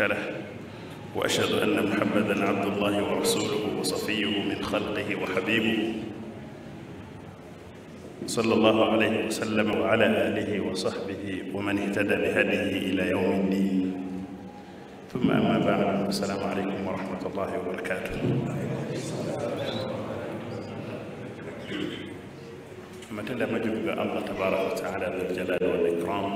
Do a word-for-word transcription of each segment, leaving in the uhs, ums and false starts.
له وأشهد أن محمدًا عبد الله ورسوله وصفيه من خلقه وحبيبه صلى الله عليه وسلم وعلى آله وصحبه ومن اهتدى بهديه إلى يوم الدين. ثم أما بعد، السلام عليكم ورحمة الله وبركاته. matenda majuru ga Allah tabaraka wa ta'ala dhul jalali wal ikram,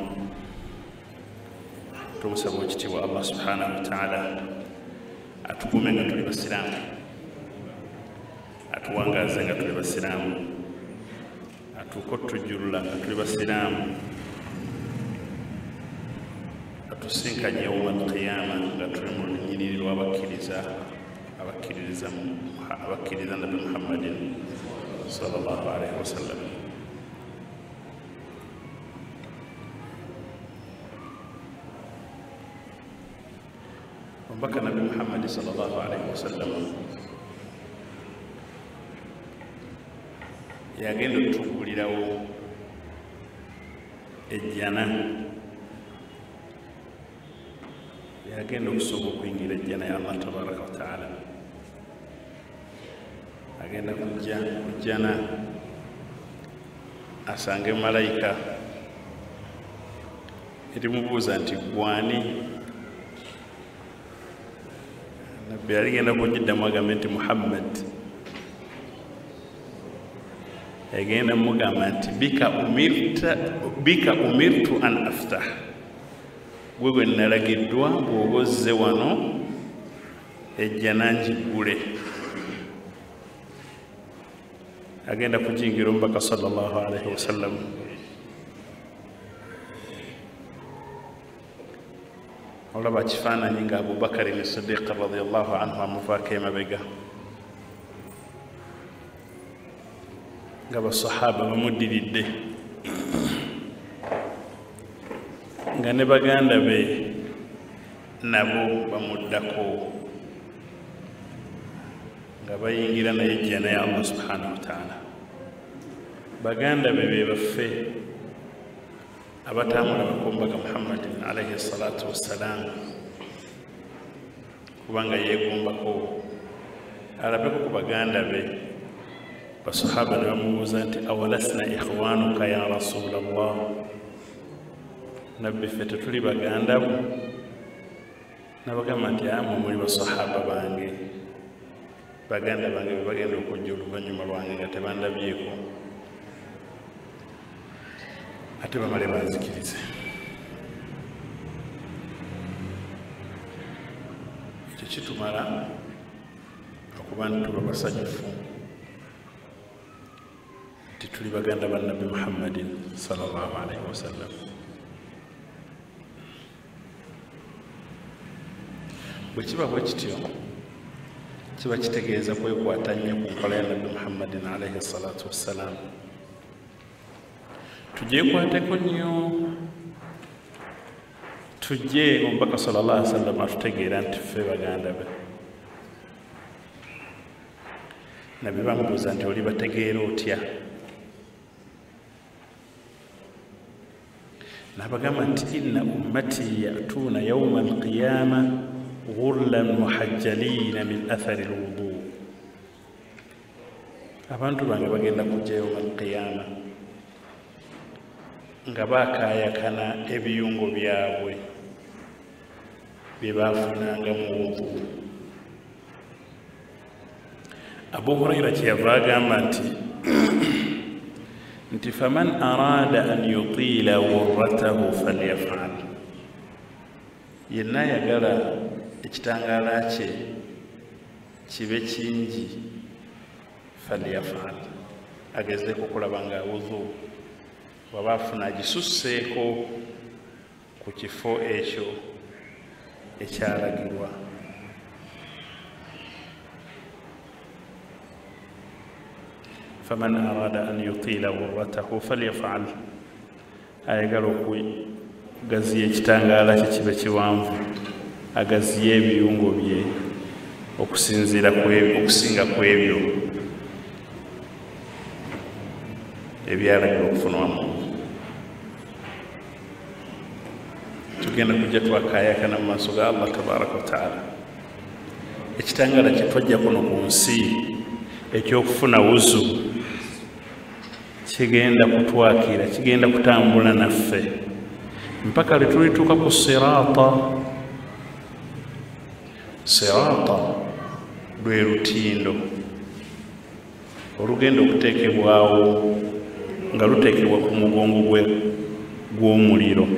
tumusaba ekitiibwa Allah subhanahu wa ta'ala atukuume nga tuli basiraamu, atuwangaaze nga tuli basiraamu, atuuke otujjulula nga tuli basiraamu, atusinkanye yawma alqiyama nga tuli mu lunyiriri lw'abakkiriza abakkiririza abakkiriza Nabi Muhammadin sallallahu alaihi wasallam. Omubaka Nabi Muhammad sallallahu alaihi wasallam yagenda okutubuulirawo ejjana, yagenda okusooka okuyingira ejjana ya Allah tabaraka wa ta'ala, agenda kujja kujjana asange malayika erimubuuza nti gwani. Nabbi aligenda kujiddamu agambe nti Muhammad, agenda mugamba nti bika umirta bika umirtu an aftah, gwe gwe nalagiddwa bw'oba ozze wano ejjana njiggule. Agenda kujingira omubaka sallallahu alaihi wasallam. Olaba kifaananyi nga Abubakari Siddiq radiyallahu anhu amuvaako emabega, nga basahaba bamuddiridde, nga ne baganda be nabo bamuddako, nga bayingira naye ejjana ya Allah subhanahu wa ta'ala. Baganda be be baffe abatambula bakombaga Muhammadin alaihi salatu wassalam, kubanga yeegombako alabeko ku baganda be. Basahaba ne bamubuuza nti awalasna ikhwanuka ya rasulallah, nabbi ffe tetuli baganda bo? Nabagamba nti amwe muli basahaba bange, baganda bange be bagenda okujja oluvannyuma lwange nga tebandabyeko, ate bamale banzikirize. Ekyo kitumala okuba nti tuba basanyufu nti tuli baganda ba Nabi Muhammadin sallallahu alaihi wasallam. Bwe kiba bwe kityo kiba kitegeeza kwekwata nnyo ku nkola ya Nabi Muhammadin alaihi salatu wassalam. Tugyekwateko nnyo, tujje omubaka sallallahu alaihi wasallam atutegeera nti ffe baganda be. Nabi bamubuuza nti oli bategeera otya? Nabagamba nti inna ummati yatuuna yawma alqiyama ghurlan muhajjalina min athari alwudu, abantu bange bagenda kujja yawma alqiyama nga baakaayakana ebiyungo byabwe bye baafunanga mu wudu. Abu Huraira kyeyava agamba nti nti faman araada an yutiila ghurratahu falyafal, yenna ayagala ekitangaala kye kibe kingi falyafal, agezeeko okulaba nga awuzu, waba afuna agisusseeko ku kifo ekyo ekyalagirwa. faman araada an yutiila ghurratahu falyafal, ayagala okugaziya ekitangaala kye kibe kiwanvu, agaziya ebiyungo bye okusinziira okusinga ku ebyo ebyalagirwa okufunwamu. tugenda kujja twakaayakana mu maaso ga Allah tabaraka wa taala. Ekitangala kye twajja kuno ku nsi ekyokufuna wuzu kigenda kutwakira, kigenda kutambula naffe mpaka lwe tulituuka ku siraata. Siraata lwe lutindo olugenda okuteekebwawo nga luteekebwa ku mugongo gwe gw'omuliro.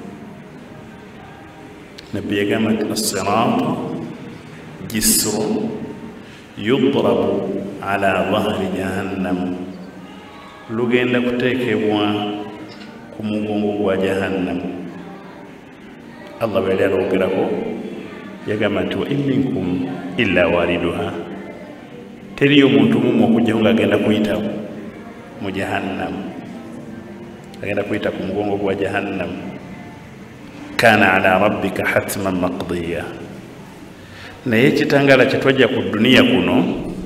Nabbi yagamba nti as-siraata jisrun yudrabu ala dhahri jahannam, lugenda kuteekebwa ku mugongo gwa jahannam. Allah bwe yali alwogerako yagamba nti wa in minkum illa waliduha, teriyo muntu mumu okujjaho ng'agenda kuyita mu jahannam, agenda kuyita ku mugongo gwa jahannam. Kana ala rabbika hatman maqdiya. Naye ekitangala kye twajja ku duniya kuno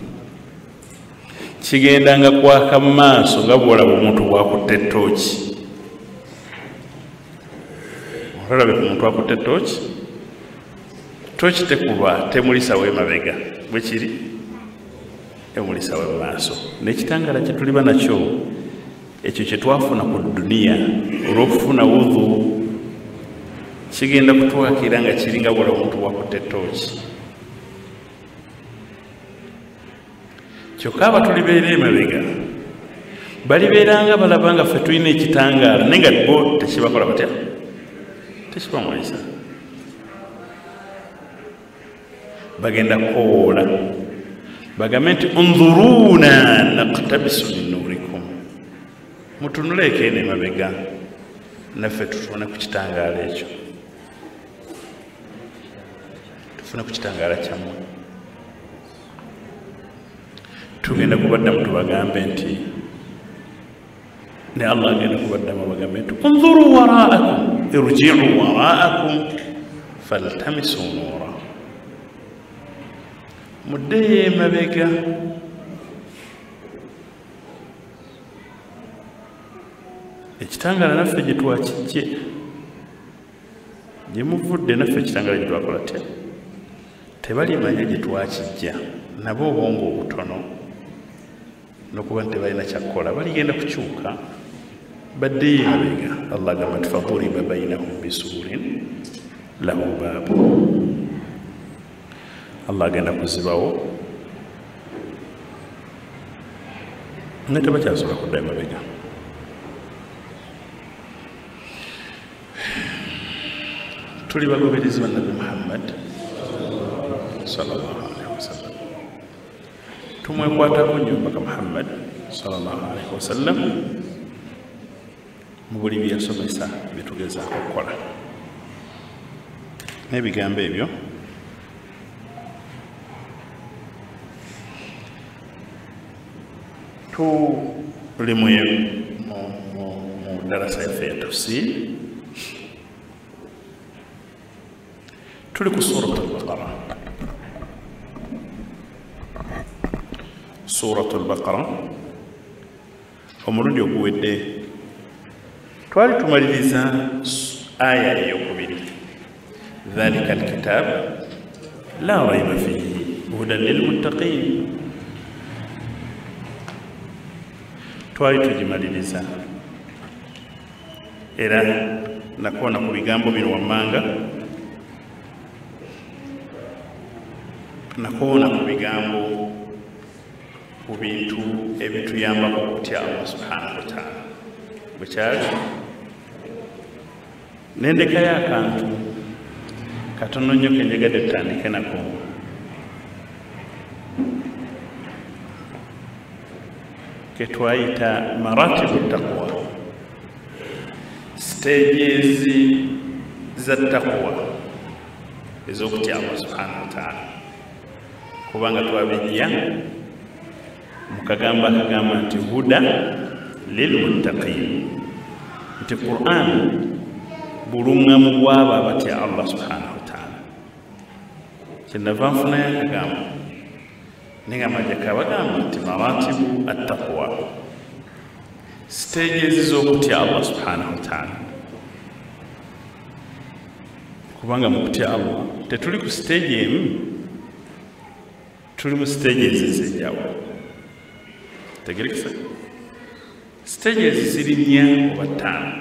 kigendanga kwaka mu maaso nga bw'olaba omuntu bw'akutte ettooki. Olaba ku muntu akutte ettooki, ttooki tekuba temulisawo emabega, bwe kiri emulisawo mu maaso. N'ekitangala kye tuliba nakyo ekyo kye twafuna ku duniya olw'okufuna wudhu kigenda kutwakira nga kiringa bw'olaba omuntu bw'akutte ettooki. Kyokka abatulibeera emabega balibeeranga balaba nga ffe tulina ekitangaala naye nga bo tekibakola batya, tekibamulisa. Bagenda kukowoola bagambe nti unzuruuna naqtabisu min nuurikum, mutunuleeko eno emabega naffe tutune ku kitangaala ekyo, tufune ku kitangaala kyammwe. Tugenda kubaddamu tubagambe nti ne Allah agenda kubaddamu bagambe nti unzuru waraakum irji'u waraakum faltamisu nuura, muddeyo emabega ekitangala naffe gye twakijje, gye muvudde naffe ekitangala gye twakola tya, tebalimanya gye twakijja. Nabo obwongo obutono n'okuba nti tebalina kyakkola baligenda kukyuka baddeyo emabega. Allah agamba nti faduriba bainahum bisuurin lahu baabu, Allah agenda kuzibawo nga tebakyasobola kudda emabega. Tuli bagoberezi ba Nabi Muhammad sallallahu alaihi wasallam, tumwekwatako nnyo mpaka Muhammad sallallahu alaihi wasallam mu buli bye yasomesa bye tugezaako okukola. N'ebigambo ebyo tuli mu darasa yaffe ya tafsiri, tuli ku Suuratul Baqara. Suuratul Baqara omulundi oguwedde twali tumaliriza aya eyokubiri, dhalika alkitab la rayba fihi hudan lilmuttaqin. Twali tugimaliriza era nakoona ku bigambo bino wammanga, nakoona ku bigambo ku bintu ebituyambako okutya Allah subhanahu wa ta'ala. Bwe kyali nendekayo akantu katono nnyo ke njegadde tutandike nako. Ke twayita maratibu taqwa, stages za taqwa ez'okutya Allah subhanahu wa ta'ala. Kubanga twabijja mukagamba akagamba nti huda lilmuttaqin, nti Qur'an bulungamu bw'abo abatya Allah subhanahu wa ta'ala. Kyenava nfunayo akagamba nengamba jjaka bagamba nti maratibu attaqwa, stages z'okutya Allah subhanahu wa ta'ala. kubanga mu kutya Allah tetuli ku stage emu, tuli mu stages ez'enjawulo. Tegerekesa stages ziri nnya oba ttaano.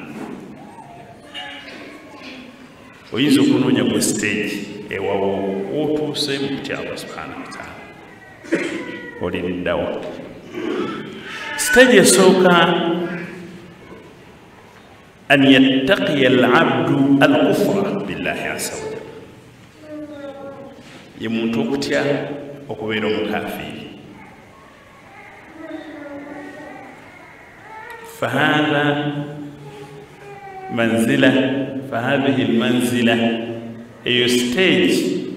Oyinza okunoonya ku stage ewawo wootuuse mu kutya Allah subhanahu wa ta'ala, oliriddawo. Stage esooka an yattaqiya al-abdu al-kufra billahi azza wa jalla, ye muntu okutya okubeera omukafiiri. fahadha manzila fahadhihi almanzila, eyo stage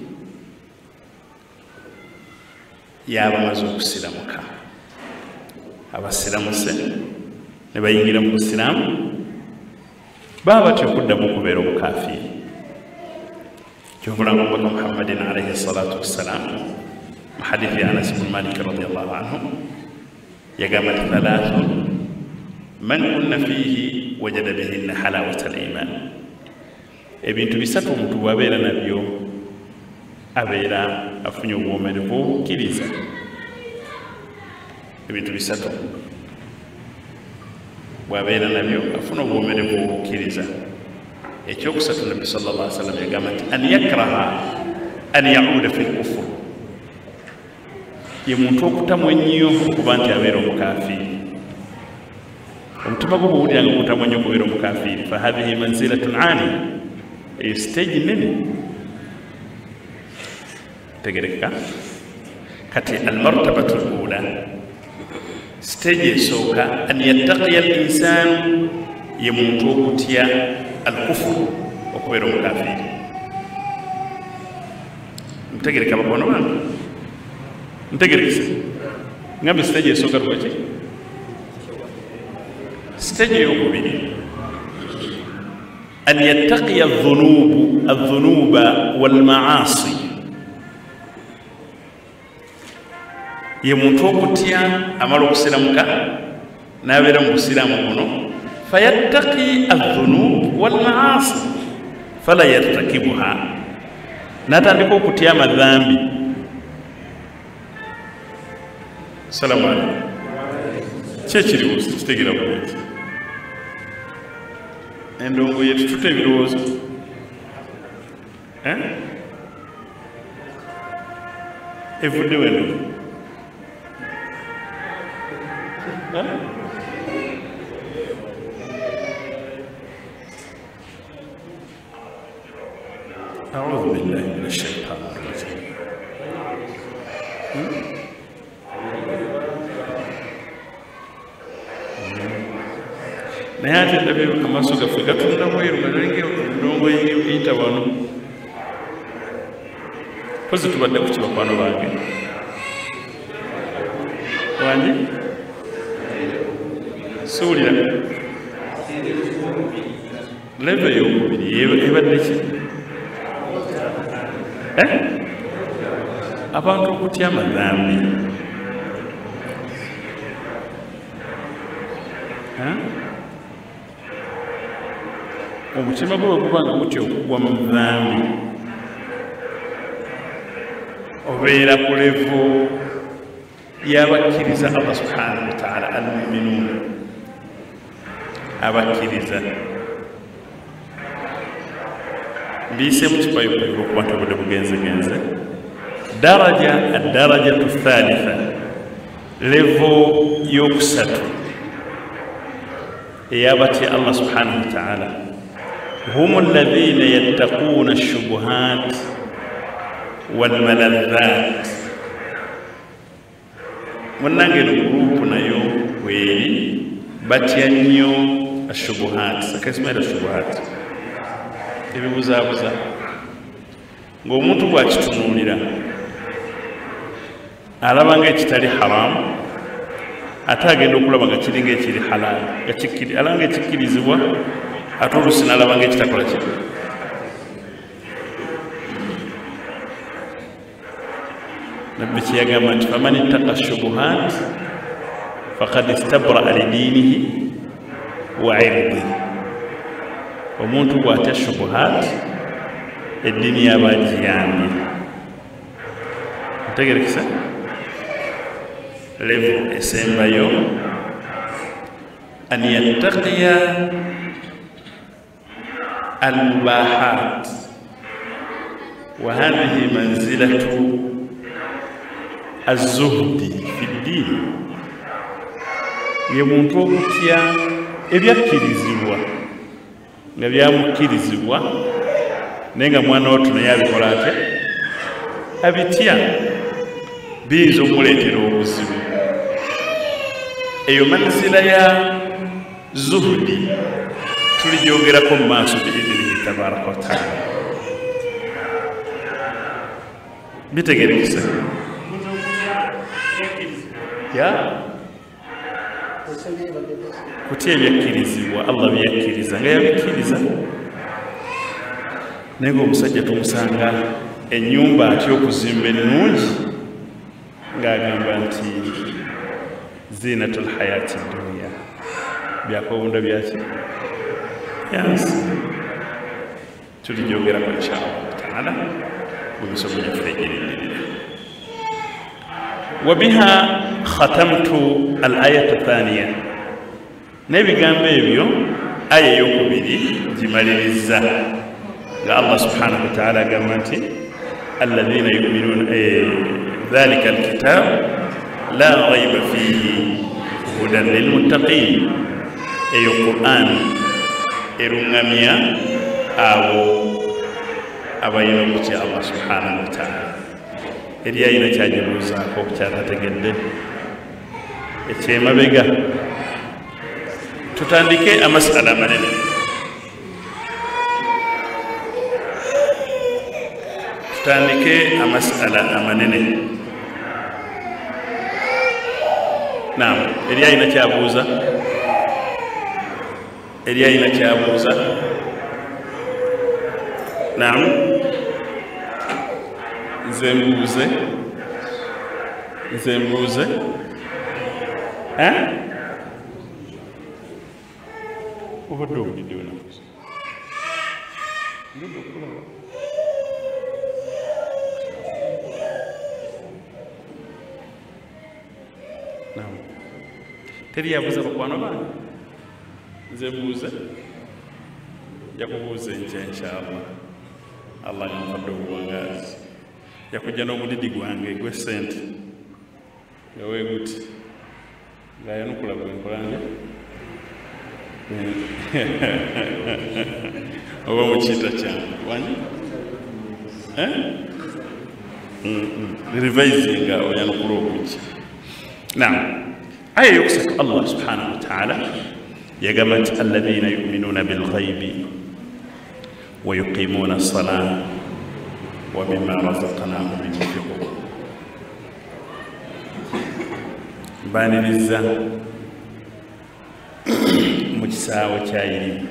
y'abamaze okusiramuka. Abasiramuse ne bayingira mu busiraamu baba batya okuddamu okubeera obukafiiri. kyobulanga omubaka Muhammadin alayhi salatu wassalamu mu hadithi ya Anas ibn Malik radiyallahu anhu yagamba nti thalathun man kunna fihi wajada bihinna halawata al-iman. Ebintu bisatu omuntu bw'abeera nabyo abeera afunye obwomerevu bw'obukkiriza. Ebintu bisatu bw'abeera nabyo afuna obwomerevu bw'obukkiriza. Ekyokusatu Nabbi sallallahu alaihi wasallam yagamba nti an yakraha an yauda fi l-kufur, ye muntu okutamu ennyo okuba nti abeera omukafiiri. Omutima gwo bw'owulira nga okutamu ennyo okubeera omukafiiri, fa hadhihi manzilatun aaliya, eyo stage nene. Tegerekeka kati almartabatu l-ula, stage esooka an yattaqiya al-insanu, ye muntu okutya al-kufru, okubeera omukafiiri. Ntegereka bakono bange, ntegerekese ngambe stage esooka lwaki? Stage ey'okubiri an yattaqiya adh-dhunubu adh-dhunuba wal-ma'asi, ye muntu okutya amala okusiramuka n'abeera mu busiraamu buno, fayattaqi adh-dhunub wal-ma'asi fala yartakibuha, n'atandika okutya amadhambi. Salamu alaykum. Kyekiriwo kitegeera bulungi. Endongo yetu tuta ebirowoozo evuddewo endongo. أعوذ بالله من الشيطان الرجيم. naye ate ndabye amaaso gaffe gatunda bweru galenge endongo eyita wano. Pozi tubadde ku kibakwano bange wange suulira leve ey'okubiri ebadde ki? Abantu okutya amadhambi. Omutima gwe guba nga gutya okugwa mu dhambi, obeera ku levo y'abakkiriza Allah subhanahu wa ta'ala, al-mu'minun, abakkiriza. Mbiyise mu kipayoppayo olw'okuba nti obudde bugenzegenze. Daraja ad-darajatu thalitha, levo y'okusatu ey'abatya Allah subhanahu wa ta'ala, hum alladhina yattaquna ash-shubuhat wal-maladhat. Munnange eno gurupu nayo weri batya nnyo ash-shubuhat. Akasimaira ash-shubuhat, ebibuzaabuza ng'omuntu bw'akitunuulira alaba ng'ekitali haramu, ate agenda okulaba nga kiri ng'ekiri halaali, alaba ng'ekikkirizibwa, ate oluusi n'alaba ng'ekitakola ki. Nabbi kyeyagamba nti faman ittaqa shubuhat faqad istabraa lidiinihi wa irdihi. Omuntu bw'atya shubuhat eddiini y'abagiyambye ntegerekesa level esembayo an yattaqiya almubahat wa hadhihi manzilatu azuhdi fi ddiini ye muntu okutya ebyakkirizibwa nga byamukkirizibwa naye nga mwana wattu naye abikola atya abitya biyinza okumuleetera obuzibu eyo manzila ya zuhudi tuligyogerako mu maaso biidinihi tabaraka wataala bitegerekesa ya kutya ebyakkirizibwa allah byakkiriza nga yabikkiriza naye ng'omusajja tumusanga ennyumba atya okuzimba ennungi ng'agamba nti zinatul hayati dunya byakobunda byaki yansi tulijyogerako inshallah taala mu misomo gyaffe egirindirira wabiha khatamtu al ayata thaniya n'ebigambo ebyo aya eyokubiri gimaliriza nga allah subhanahu wa taala agamba nti alladhina yuminuna dhalika alkitab la rayba fihi hudan lilmuttaqin eyo quran erungamya abo abayina okutya allah subhanahu wa taala eri ayina kyagibuuzaako kyatategedde ekyemabega tutandike amasala manene tutandike amasala amanene naam eri ayina kyabuuza eri ayina kyabuuza naam nze mbuuze nze mbuuze eh obadde obulidde wenakuza ndudde okulaba naam teri yabuuza bakwano bange nze mbuuze yakubuuza enkya inshallah allah yamfadde obuwangaazi yakujja n'omudidi gwange gw'essente nga weeguti ng'ayanukula bwe nkolanje oba mukiita kyange wanyi revisinga oyanukula obuki naam aya eyokusatu allah subhanahu wa taala yagamba nti alladhina yuminuna bilghaibi wa yuqimuna as-salata wa mimma razaqnahum yunfiqun mbaniriza mu kisaawe kya irimu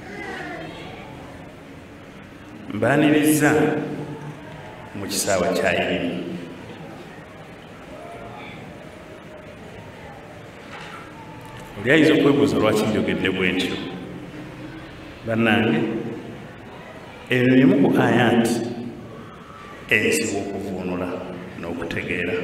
mbaniriza mu kisaawe kya irimu oli ayinza okwebuuza lwaki njogedde bwe ntyo bannange eno emu ku ayati ensibu okuvuunula n'okutegeera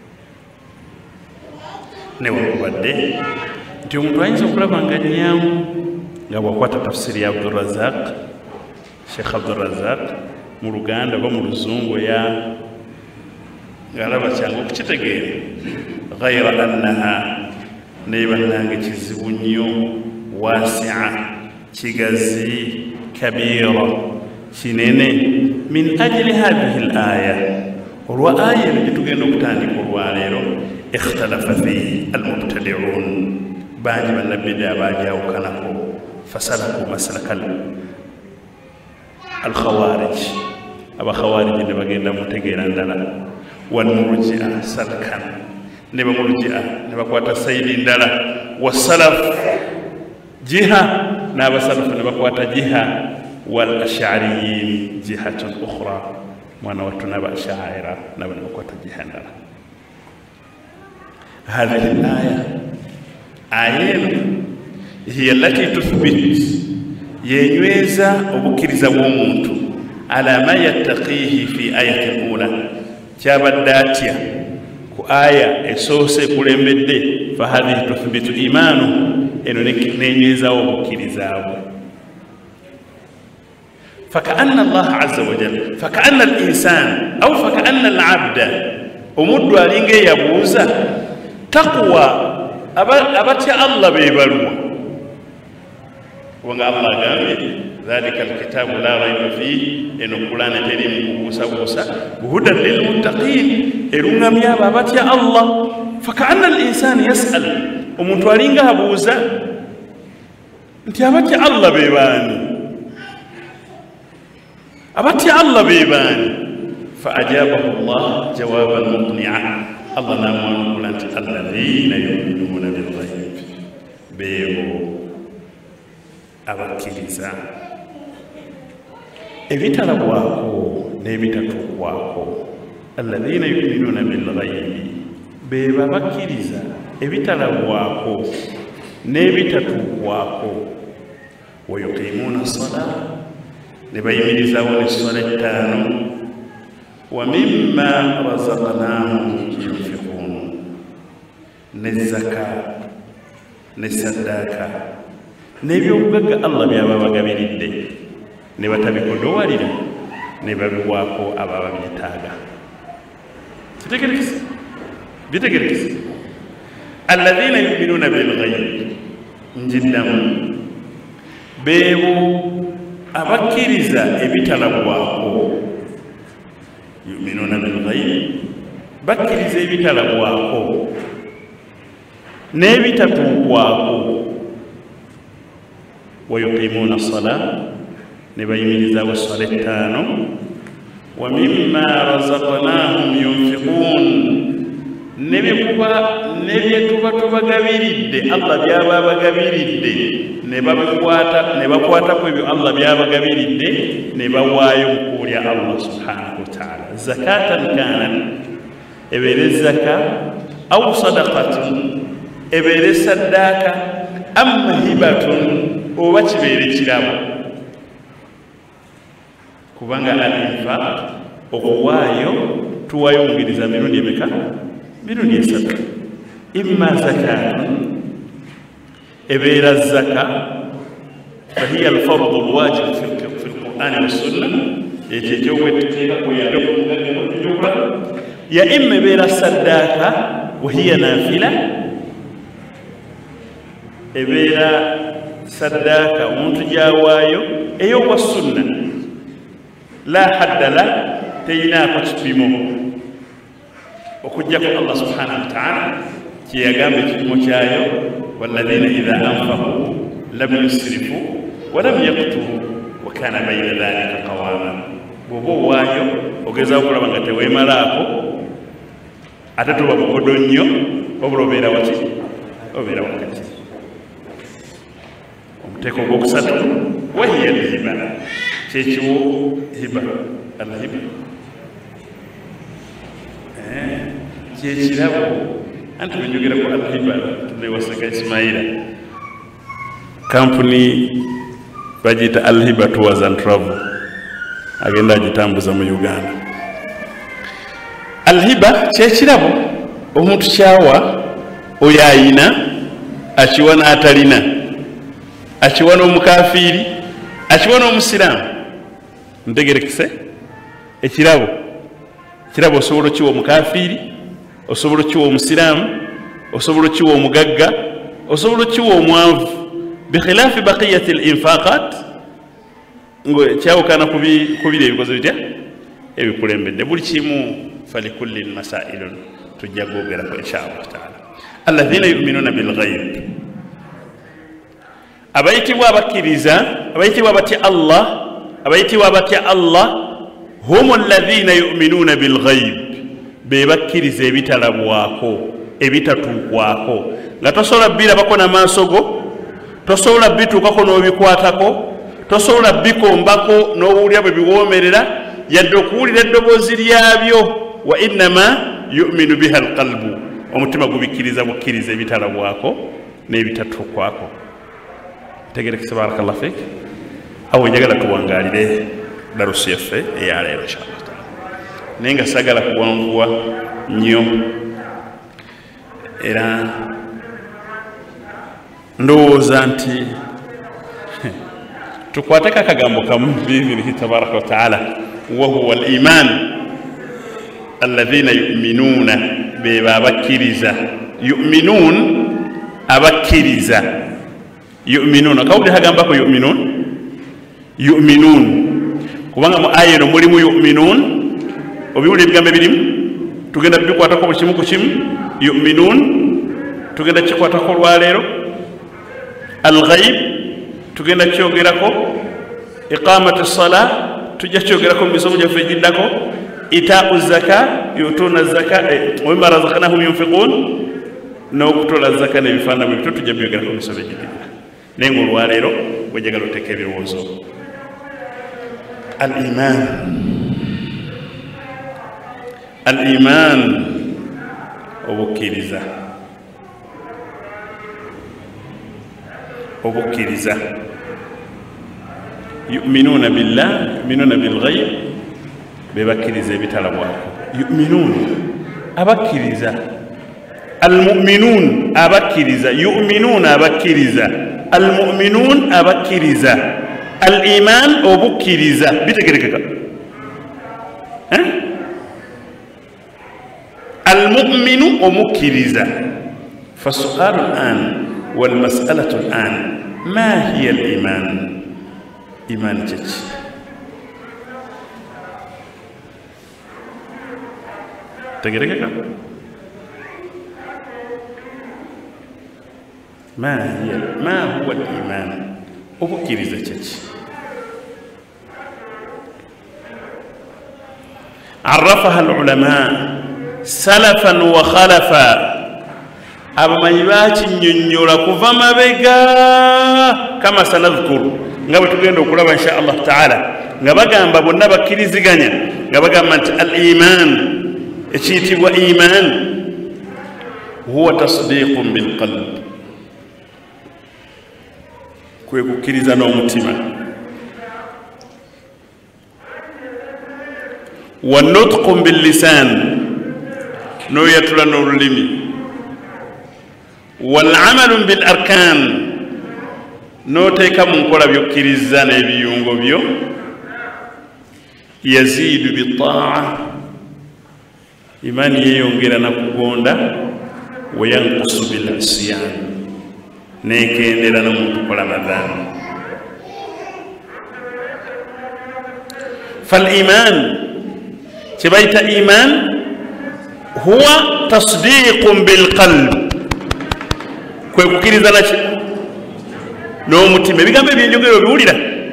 newakubadde nti omuntu ayinza okulaba nga nnyangu nga bwakwata tafsiri ya abdurazaq sheikh abdurazaq mu luganda oba mu luzungu ya ng'alaba kyangu okukitegeera ghayra annaha naye bannange kizibu nnyo wasia kigazi kabira kinene min ajli hadhihi al aya olwa aya eno gyetugenda okutandika olwaleero ikhtalafa fihi almubtadiun bangi bannabbidaa baajawukanako fasalaku maslaka alkhawarij abakhawariji ne bagenda mutegeera ndala walmurjia salkan ne bamurjia ne bakwata sayidi ndala wasalaf jiha n'abasalafu ne bakwata jiha wal ashariyin jihatun ukhra mwana wattu n'abashaira nabo ne bakwata jiha ndala هذه الآية آية هي التي تثبت ينويزا وبكرزا ومونتو ala ma yattaqihi fi ayati al-ula kyabadde atya ku aya esoose kulembedde fa hadhihi tuthbitu imanu eno nenywezaawo obukkirizaabwe فكأن الله عز وجل فكأن الإنسان أو فكأن العبد أمد عليك يبوزا تقوى أبتي الله بيبلو وقال الله قال ذلك الكتاب لا ريب فيه إن القرآن الكريم بوسا بوسا هدى للمتقين إلونا ميا أبتي الله فكأن الإنسان يسأل أمد عليك يبوزا أنت أبتي الله بيباني أبتي الله بيباني فأجابه الله جوابا مقنعا الله نعم نقول أنت الذين يؤمنون بالغيب بيبو أبكيزا ebitalabwako n'ebitatuukwako الذين يؤمنون بالغيب beba bakkiriza ebitalabwako n'ebitatuukwako ويقيمون الصلاة نبيميزاو للصلاة التانو ومما رزقناهم ينفقون نزكاة نسداكا نبيوغا الله بيابا بغابيريدي نباتابيكو دوالينا نبابيواكو أبابا بيتاغا بيتكريكس بيتكريكس الذين يؤمنون بالغيب جدا بيبو abakiriza ebitalabwako yuminuna bilghayb bakkiriza ebitalabwako n'ebitatuukwako wayuqimuna as-sala ne bayimirizawo essala ettaano wa mimma razaqnahum yunfiqun nebikuba nebyetuba tubagabiridde Allah byaba bagabiridde ne bakwata ne bakwata ku ebyo Allah byabagabiridde ne bawaayo mukulya Allah subhanahu wa ta'ala zakatan kanat ebere zaka aw sadaqatun ebere sadaka amma hibatun oba kibere kirabo kubanga al-infaq okuwaayo tuwayongeriza mirundi emeka mirundi esatu imma zakatun إبير الزكاة فهي الفرض الواجب في القرآن والسنة يتجوّد يا إما إبير الصداقة وهي نافلة إبير صداقة ومتجاوايو أيوة السنة لا حد له تيناك تبيمو وكجاك الله سبحانه وتعالى كي يقام بكموشايو والذين إذا أنفقوا لم يسرفوا ولم يقتروا وكان بين ذلك قواما بوبو وايو وجزاو كلا بانغتي ويمالاكو أتتوا بكودونيو وبرو بيرا واتي وبيرا واتي ومتكو بوكساتو وهي الهبة تيشو هبة الهبة تيشو أنت من يقول لك الهبة لوسك إسماعيل كامبني بجيت الهبة tours and travel agenda jitambuza mu Uganda alhiba kyekirabo omuntu kyawa oyo ayina akiwa n'atalina akiwa n'omukafiri akiwa n'omusiraamu ntegerekese ekirabo kirabo osobola kiwa omukafiri osobola kiwa omusiraamu osobola kiwa omugagga osobola kiwa omwanvu bikhilafi baqiyati al-infaqat ngo kyawukana kubiri ebikozo bitya ebikulembedde buli kimu falikulli masailun tujja kwogerako inshallah taala alladhina yu'minuna bilghayb abayitibwa abakkiriza abayitibwa batya Allah abayitibwa batya Allah hum alladhina yu'minuna bilghayb bebakkiriza ebitalabwako ebitatuukwako nga tosobola birabako n'amaaso go tosobola bituukako n'obikwatako tosobola bikombako n'owulira bwe biwoomerera yadde okuwulira eddoboozi lyabyo wa innama yu'minu biha alqalbu omutima gubikkiriza bukkiriza ebitalabwako n'ebitatuukwako tegerekese barakallahu fik awo njagala tuwangaalire darusi yaffe eyaleero inshallah taala naye nga sagala kuwanvuwa nnyo era ndowooza nti tukwateko akagambo kamu biidhinihi tabaraka wa taala wahuwa al iman alladhina yu'minuna beba abakkiriza yu'minun abakkiriza yu'minuna kawulira hagambako yu'minun yu'minun kubanga mu aya eno mulimu yu'minun obiwulira ebigambo ebirimu tugenda bikwatako buli kimu ku kimu yu'minun tugenda kikwatako olwaleero alghaib tugenda kyogerako iqamati sala tujja kyogerako mu misomo gyaffe egiddako itaau zaka yutuna zaka wamima razaqnahum yunfiqun n'okutola zaka n'ebifaanana bwe bityo tujja byogerako mu misomo egiddako naye nga olwaleero bwejagala oteeka ebirowoozo al iman al iman obukkiriza obukkiriza yu'minuna billah yu'minuna bilghayb bebakkiriza ebitalabwako yu'minun abakkiriza almu'minun abakkiriza yu'minun abakkiriza almu'minun abakkiriza al iman obukkiriza bitegerekeka eh المؤمن ومكرزا فالسؤال الآن والمسألة الآن ما هي الإيمان؟ إيمان جج تقرأ ما هي ما هو الإيمان؟ ومكرزا جج عرفها العلماء سلفا وخلفا abamanyi bakinnyonnyola kuva mabega kama sanadhkuru nga bwe tugenda okulaba insha allah taala nga bagamba bonna bakkiriziganya nga bagamba nti al iman ekiyitibwa iman huwa tasdiqun bilqalb kwe kukkiriza n'omutima wa nutqun billisan noyatula n'olulimi walamalu bil arkan noteeka mu nkola byokkiriza n'ebiyungo byo yaziidu bitaa imaani yeeyongera na kugonda wayankusu bil isyan neekendera n'omuntu kola madhambi fal iman kye bayita iman huwa tasdiqun bilqalb kwe kukkiriza naki n'omutima ebigambo ebyenjogera obiwulira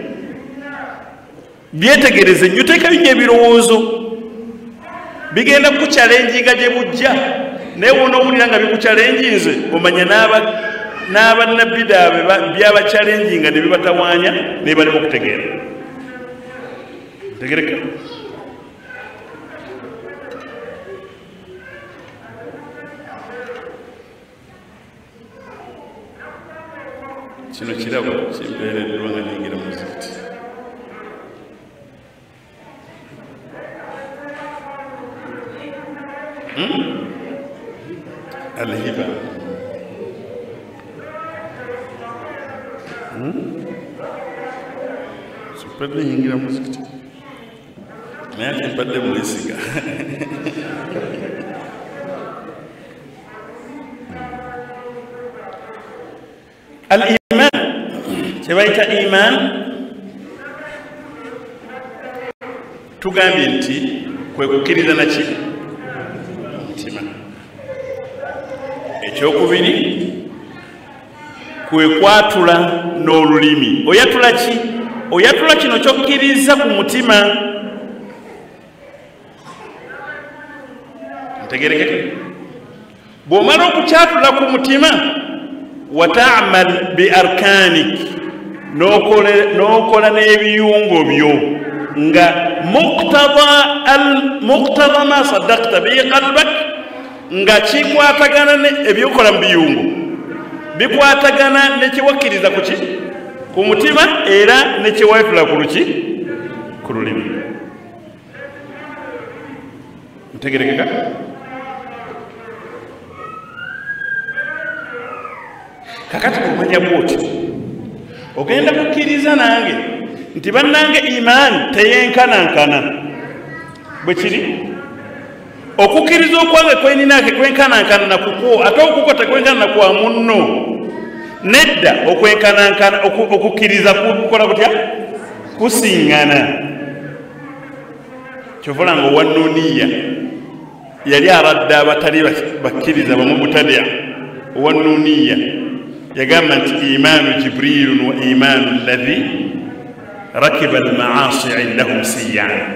byetegereze nnyo teekayo nnyo ebirowoozo bigenda kukukyalenjinga gye bujja naye wona owulira nga bikukyalenjinze omanya n'abannabbi daabwe byabakyalenjinga ne bibatawaanya naye balema okutegeera tegereka kino kirabo kimbeereddwa nga ningira muzikiti alhiba sipadde nyingira muzikiti naye ate mpadde mwesiga al-iman kyebayita iman tugambye nti kwe kukkiriza naki mutima ekyokubiri kwe kwatula n'olulimi oyatula ki oyatula kino kyokkiriza ku mutima ntegerekeke bw'omala okukyatula ku mutima wata'mal bi arkanik n'okola n'ebiyungo byo nga muqtada al muqtada ma saddaqta bi qalbak nga kikwatagana ebyokola mu biyungo bikwatagana nekiwakkiriza ku ki ku mutima era nekiwatula ku luki ku lulimi. Ntegerekeka? Kakati omanya bw'otyo ogenda kukkiriza nange nti bannange imaani teyenkanankana bwe kiri. Okukkiriza okwange kweninaake kwenkanankana na kukwo ate okukwo tekwenkana kwa munno. Nedda okwenkanankana okukkiriza kukola kutya kusiŋŋana. Kyovula nga owanuniya yali aradde abatali bakkiriza bamu butadia. Owanuniya yagamba nti imaanu jibriilun wa imaanu alladhi rakiba almaasi indahum siyana.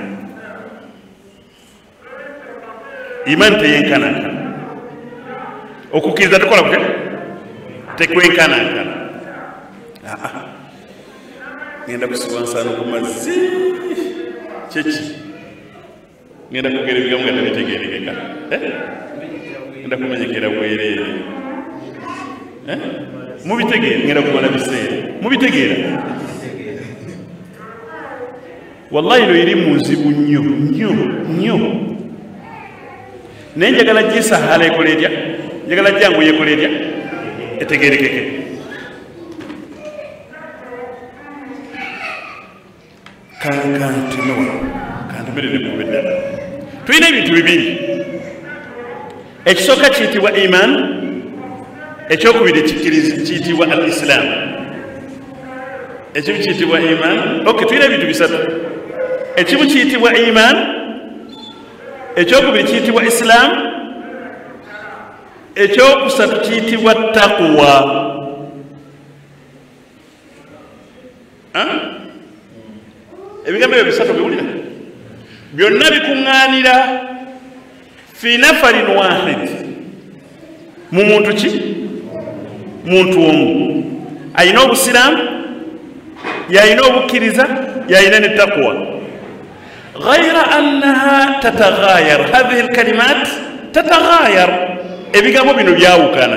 Imaani teyenkanankana, okukkiriza tukola kutya tekwenkanankana. Ngenda kusiba nsaano ku mazzi kyeki ngenda kugera ebigambo nga tabitegeerekeka. Ngenda kumenyekera bwereere. Mubitegeera ngenda kumala biseera mubitegeera. Wallahi ino eri mu nzibu nnyo nnyo nnyo. Naye njagala gisahala ekola etya, njagala jangu yekola etya etegeerekeke. Kankantino kantumirire mu beddala. Tulina ebintu bibiri. Ekisooka kiyitibwa iman, ekyokubiri kiyitibwa al islam. Ekimu kiyitibwa iman. Ok, tulina ebintu bisatu. Ekimu kiyitibwa iman, ekyokubiri kiyitibwa islam, ekyokusatu kiyitibwa taqwa. Ebigambo ebyo bisatu biwulira byonna bikuŋŋaanira fi nafarin wahid, mu muntu ki muntu omu. Ayina obusiraamu, yayina obukkiriza, yayina ne taqwa. Ghayra annaha tatagayar, hadhihi alkalimat tatagayar. Ebigambo bino byawukana.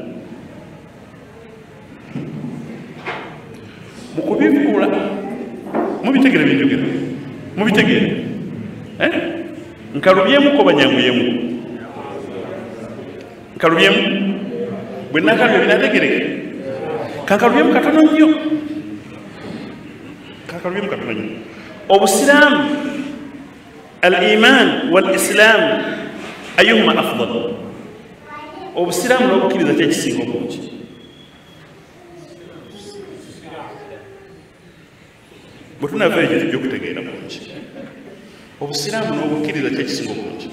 Mukubibuula mubitegere binjogera mubitegere eh nkalubyemu ko banyanguyemu nkalubyemu bwe nakalubye binategereke kankalubyemu katono nnyo kankalubyemu katono nnyo. Obusiraamu al-iman wal-islam ayuhuma afdal? Obusiraamu n'obukkiriza kyekisinga obungi? Bwe tunava ekyo tujja okutegeera bulungi. Obusiraamu n'obukkiriza kyekisinga obungi?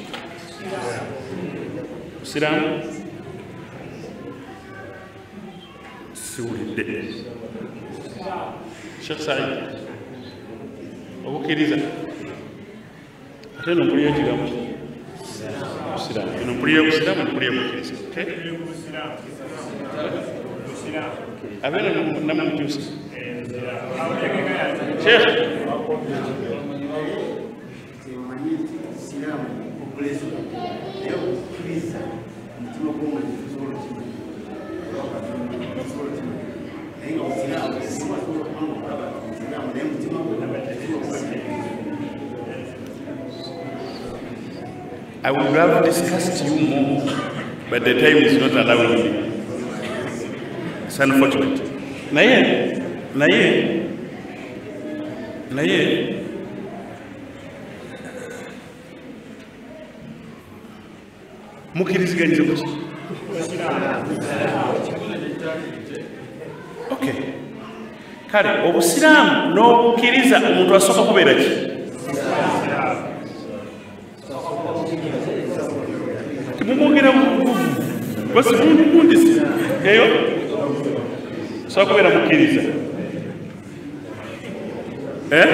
Obusiraamu siwulidde. Sheikh Said, obukkiriza ate no mpulira ekigambo obusiraamu. Eno mpulira obusiraamu, mpulira obukkiriza. Abeera namukyusa Sheikh I would have discussed you more, but the time is not allowing me. It's unfortunate. Naye, naye, naye, mukiriziganyize kuki? Okay. Kale, obusiraamu n'obukkiriza omuntu asooka kubeera ki? Mumwogera basi mundisi eyo sooka kubeera mukkiriza. Eh?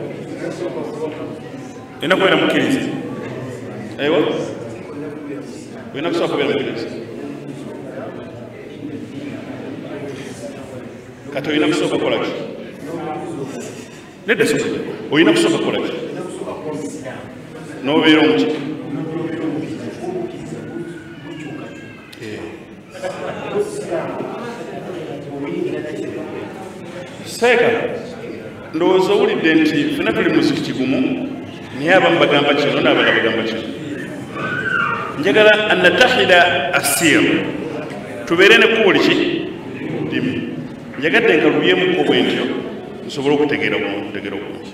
Olina kubeera mukkiriza. Eyo olina kusooka kubeera mukkiriza. Kati olina kusooka kukola ki? Nedda soka. Olina kusooka kukola ki? N'obeera omuki? Seeka ndowooza owulidde nti ffenna tuli muziki kigumu naye abamu bagamba kino n'abalala bagamba kino. Njagala an natahida assir tubeere ne kkubo ki limu. Njagadde nkalubyemu bwe ntyo nsobole okutegeera okutegeera obulungi.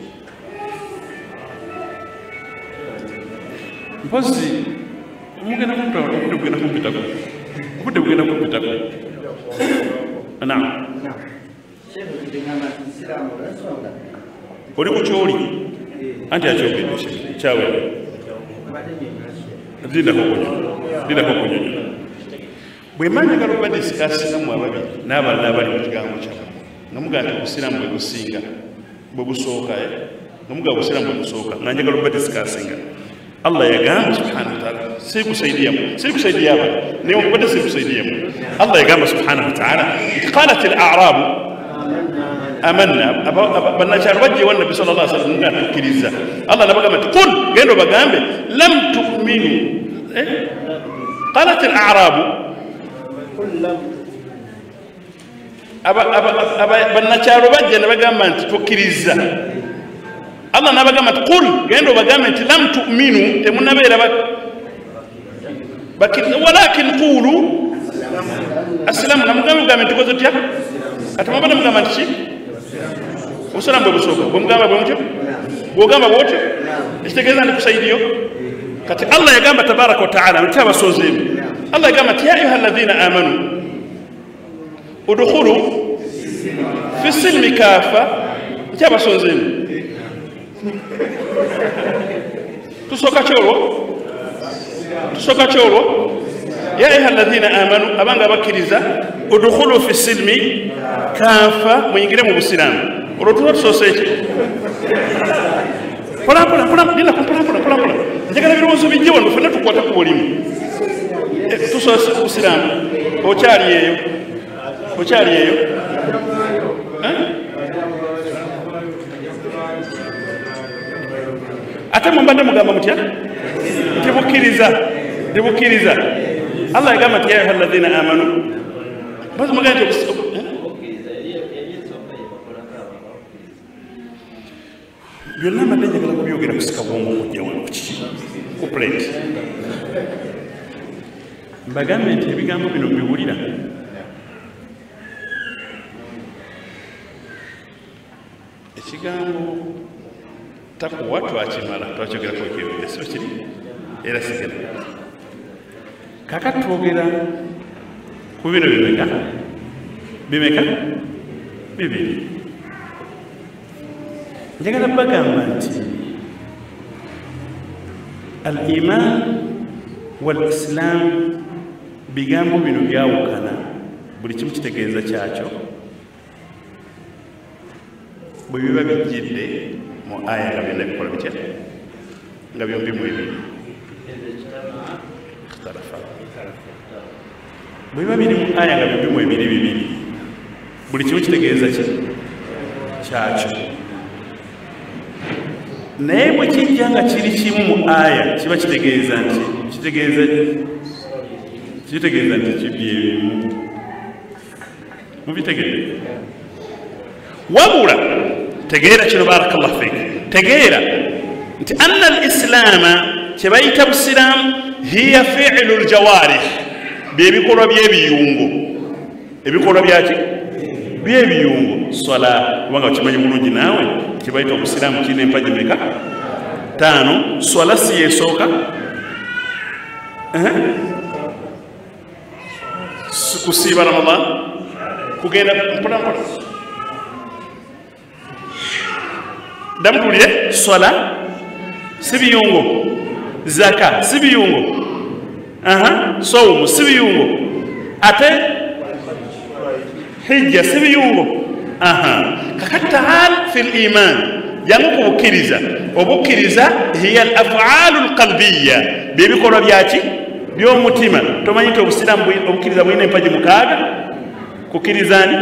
Mpozi mugenda kumpitako obudde bugenda kumpitako obudde bugenda kumpitako. Naam. Oli ku kyoli anti akyogedde kyawe lindako kunyonyo lindako kunyonyo bwe mba njagala oba disikasingamu ababiri n'abalala abali mu kigambo kyamu nga mugaa nti obusiraamu bwe businga bwe busooka nga mugaa obusiraamu bwe busooka nga njagala oba disikasinga. Allah yagamba subhanahu wa ta'ala sikusaidiamu sikusaidiamu naye obadde sikusaidiamu. Allah yagamba subhanahu wa ta'ala nti qalat al-a'rabu amanna bannakyalo bajja ewa nabbi sallallahu alaihi wasallam nga tukkiriza. Allah nabagamba nti qul genda obagambe lam tu'minu qalat al-a'rabu bannakyalo bajja ne bagamba nti tukkiriza. Allah nabagamba nti qul genda obagambe nti lam tu'minu temunabeera bakkiriza walakin qulu aslamu namugambe mugambe nti koze tutya ate mubadde mugamba nti ki obusiraamu bwe busooka bwe mugamba bwe mutyo bwogamba bwotyo ekitegeeza ndi kusaidiyo. Kati Allah yagamba tabaraka wa taala nti abasoozeemu. Allah yagamba nti ya ayuha alladhina amanu udkhulu fi silmi kaafa nti abasoozeemu. Tusooka kyolwo tusooka kyolwo ya ayuha alladhina amanu abanga abakkiriza udkhulu fi silmi kaafa muyingire mu busiraamu. Olwo tuba tusoose ki polampola polampola njagala ebirowoozo bijje wano ffenna tukwata ku bulimu tusoose ku busiraamu. Okyali eyo okyali eyo ate mumbadde mugamba mutya nti bukkiriza ndi bukkiriza. Allah yagamba nti ya ayuha alladhina amanu bazi mugamba nti byonna mbadde njagala kubyogera kusika bwongo kujja wano kiki ku plate mbagambe nti ebigambo bino mbiwulira ekigambo takuwa twakimala twakyogerako ekyebyo sibo kiri era sigera kakati twogera ku bino bimeka bimeka bibiri. Njagala bagamba nti al-iman wal islam bigambo bino byawukana buli kimu kitegeeza kyakyo bwe biba bijjidde mu aya nga byonna bikola bitya nga byombi mu ebiri bwe biba biri mu aya nga byombi mu ebiri bibiri buli kimu kitegeeza ki kyakyo. Naye bwe kijja nga kiri kimu mu aya kiba kitegeeza nti kitegeeza kitegeeza nti kibyebimu mubitegere wabula tegeera kino barakallahu fik tegeera nti anna al-islaama kye bayita busiraamu hiya fi'lu al-jawarih byebikolwa by'ebiyungo ebikolwa byaki by'ebiyungo swala kubanga kimanyi bulungi naawe kibayita obusiraamu kirina empagi meka taano. Swala si yeesooka kusiiba ramadan kugenda mpolampola damutulire swala si biyungo zaka si biyungo sowumu si biyungo ate hijja si biyungo. kakati taal fi l-iman jangu ku bukkiriza obukkiriza hiya al-af'aalu al-qalbiyya byebikolwa byaki by'omutima. Tomanyi nti obusiraamu obukkiriza bulina empagi mukaaga kukkirizani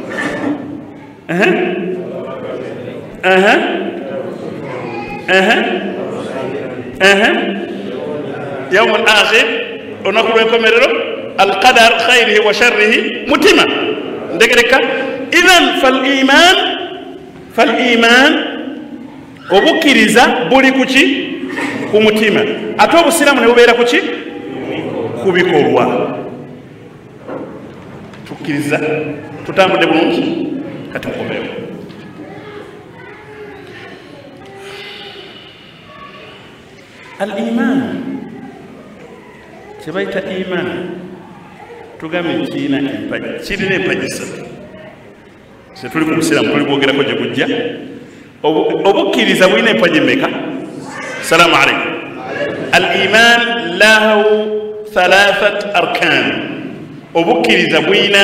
yawm al-akhir olunaku lw'enkomerero al-qadar khayrihi wa sharrihi mutima ndegereka. إذن فالإيمان fal-iman obukkiriza buli kuki ku mutima ate obusiraamu ne bubeera kuki ku bikolwa tukkiriza tutambudde bulungi kati mukomewo al-iman kyebayita iman tugambe kiina empaji kirina empaji ssatu setuli ku busiraamu tuli bwogerako gye bujja obukkiriza bulina empaji mmeka salaamu alaikum al-iman lahu thalathat arkan obukkiriza bwina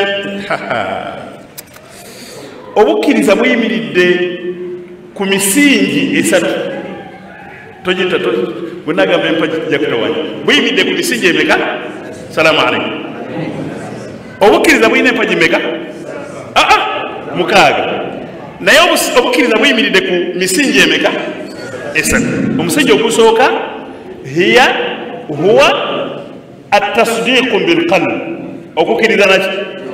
obukkiriza buyimiridde ku misingi esatu tojita bwenagamba empaji kijja kutawanya buyimiridde ku misingi emeka salaamu alaikum obukkiriza buyina empaji meka aa mukaaga naye obukkiriza buyimiridde ku misingi emeka esatu omusingi ogusooka hiya huwa atasdiqu bilqalb okukkiriza naki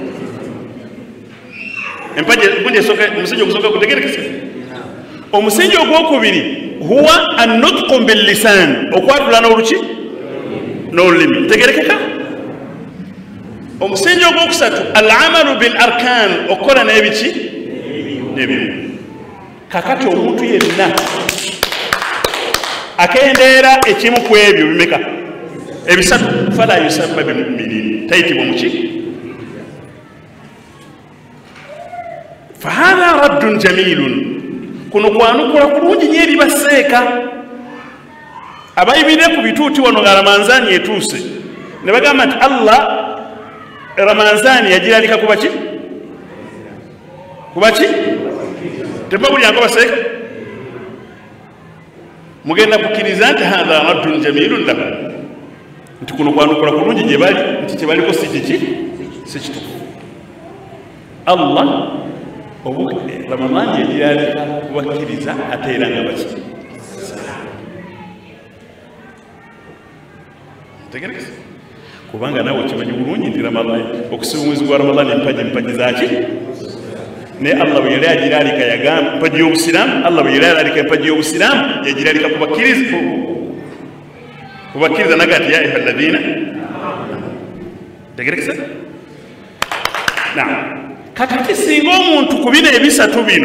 empaji gundi esooka omusingi ogusooka gutegerekese omusingi ogwokubiri huwa annutqu billisan okwatula n'oluki n'olulimi tegerekeka omusingi ogwokusatu al-amalu bil arkan okukola n'ebiki n'ebimu kakati omuntu yenna akendeera ekimu ku ebyo bimeka ebisatu fala yusamma bimuminin tayitibwa muki fahadha raddun jamilun kuno kwanukula kulungi nyo eri baseeka abayimire ku bituuti wano nga ramanzaani etuuse ne bagamba nti allah ramanzaani yagiralika kubaki kubaki tebabulyanko baseeka mugenda kukkiriza nti hadha raddun jamilun lahu nti kuno kwanukula kulungi gye bali nti kyebaliko si kiki si kituufu allah obu ramadaani yagiralika kubakkiriza ate era nga baki tegerekese kubanga naawe kimanyi bulungi nti ramadaani okusiba omwezi gwa ramadaani empaji empaji zaki naye allah bwe yali agiralika yagamba empaji y'obusiraamu allah bwe yali alalika empaji y'obusiraamu yagiralika kubakkiriza kubakkiriza naga ati ya ayuha alladhina tegerekese naam kakati singa omuntu ku bino ebisatu bino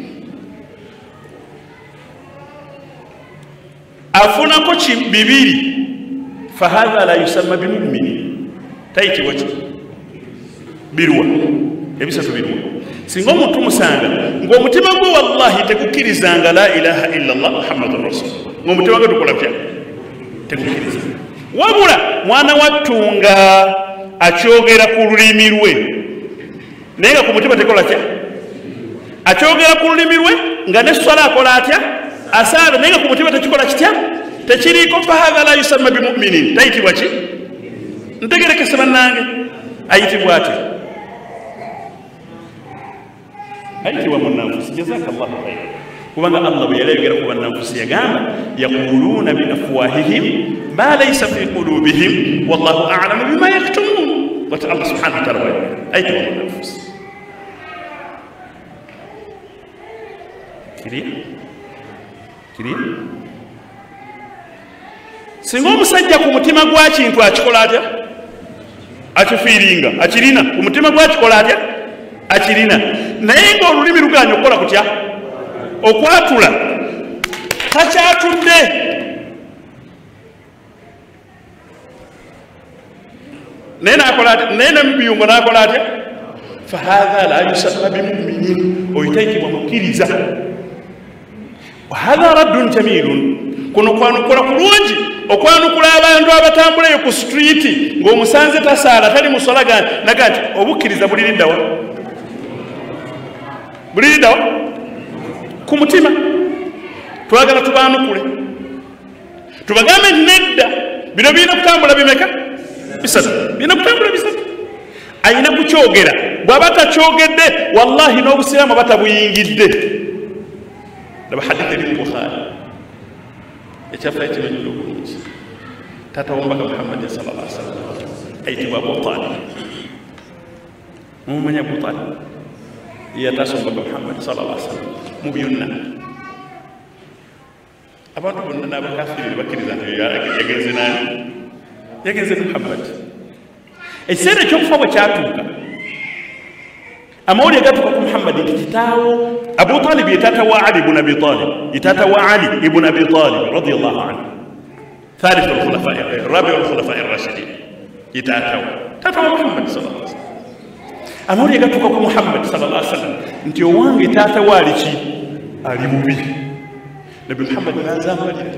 afunako bibiri fahadha la yusamma bimumini tayitibwa ki birwa ebisatu birwa singa omuntu musanga ng'omutima gwe wallahi tegukkirizanga la ilaha illa allah muhammadun rasulullah ng'omutima gwe tukola tya tegukkiriza wabula mwana wattunga akyogera ku lulimi lwe naye nga ku mutima tekola tya akyogera ku lulimi lwe nga ne swala akola atya asaala naye nga ku mutima tekikola kitya tekiriiko fahadha la yusamma bimuminin tayitibwa ki ntegerekese bannange ayitibwa ati ayitibwa munanfusi jazakallahu khayra kubanga allah bwe yali ayogera ku bannanfusi yagamba yaquluuna biafwahihim ma laysa fi qulubihim wallahu a'lamu bima yaktumun wati allah subhanahu wa taala ayitibwa munanfusi kiriya kiriya singa omusajja ku mutima gwa kintu akikola atya akifiiringa akirina ku mutima gwakikola atya akirina naye ng'olulimi luganya okukola kutya okwatula takyatudde naye nakola atya naye nemubiyungo nakola atya fahadha la yusamma bimuminin oyitayitibwa mukkiriza wahadha raddun jamilun kuno kwanukula kulungi okwanukula abantu abatambulayo ku streeti ng'omusanze tasaala tali musola naga nti obukkiriza buliriddawa buliriddawa ku mutima twagala tubaanukule tubagambe nti nedda bino birina kutambula bimeka bisatu birina kutambula bisatu ayina kukyogera bw'aba takyogedde wallahi n'obusiraamu batabuyingidde laba hadithi eri mu bukhari ekyafaayo kimanyidde obulungi taata w'omubaka muhammadin sallallahu alaihi wasallam ayitibwa abu talib mumumanyi abu talib yataasa omubaka muhammadin sallallahu alaihi wasallam mu byonna abantu bonna n'abakafiri bakkiriza nti yagenze nani yagenze Muhammad ekiseera ekyokufa bwe kyatuuka amawulire gatuuka ku Muhammad nti kitaawo Abu Talib ye taata wa Ali ibn Abi Talib ye taata wa Ali ibn Abi Talib radiyallahu anhu ثالث الخلفاء الرابع الخلفاء الراشدين يتاتوا تاتوا محمد صلى الله عليه وسلم amuri gatuka ku Muhammad sallallahu alaihi wasallam nti owange tata walichi ali mubi Nabi Muhammad nazambalira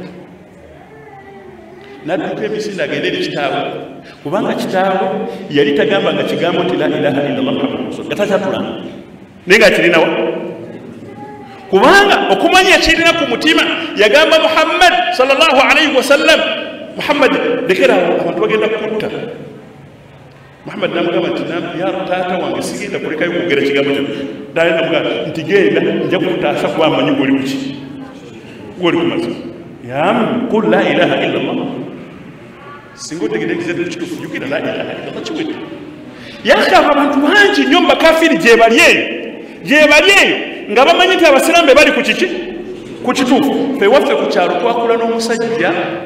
naduka ebisinda agendera kitaawe kubanga kitaawe yali tagamba nga kigambo nti la ilaha illallah muhammadur rasulullah gatatula nenga kirinawa kubanga okumanya kirina ku mutima yagamba Muhammad sallallahu alaihi wasallam Muhammad dekera abantu bagenda kutta Muhammad namugamba nti ya taata wange sigenda kulekayo kugera kigambo kyo dali namugamba nti genda nja kutaasa kwamanyi goli kuki goli kumazi ya qul la ilaha illallah singo tegedegeze tukitufu yukira la ilaha illallah chiwetu yakaba abantu bangi nyomba kafiri je balyeyo je balyeyo nga bamanyi nti abasirambe bali ku kiki ku kituufu fe waffe ku kyalo twakula n'omusajja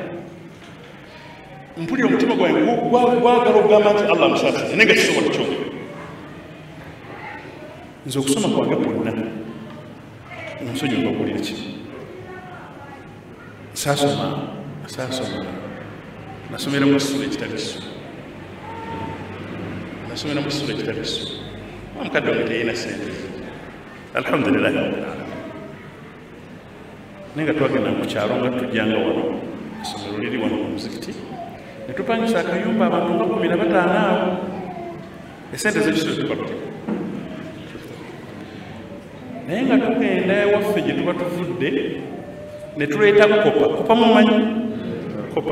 mpuli omutima gwange gwagala okugamba nti Allah musaasize naye nga kisobola kyogera nze okusoma kwange kwonna omusonyi ogwagulira ki saasoma saasoma nasomera mu ssula ekitali kiso nasomera mu ssula ekitali kiso omukadde wange teyina sente alhamdulillah nenga twagenda mu kyalo nga tujjanga wano essomero liri wano ku muzikiti ne tupangisa akayumba abantu nga kumi na bataano awo esente zekisolo tubalute naye nga tugenda ewaffe gye tuba tuvudde ne tuleeta kopa kopa mumanyi kopa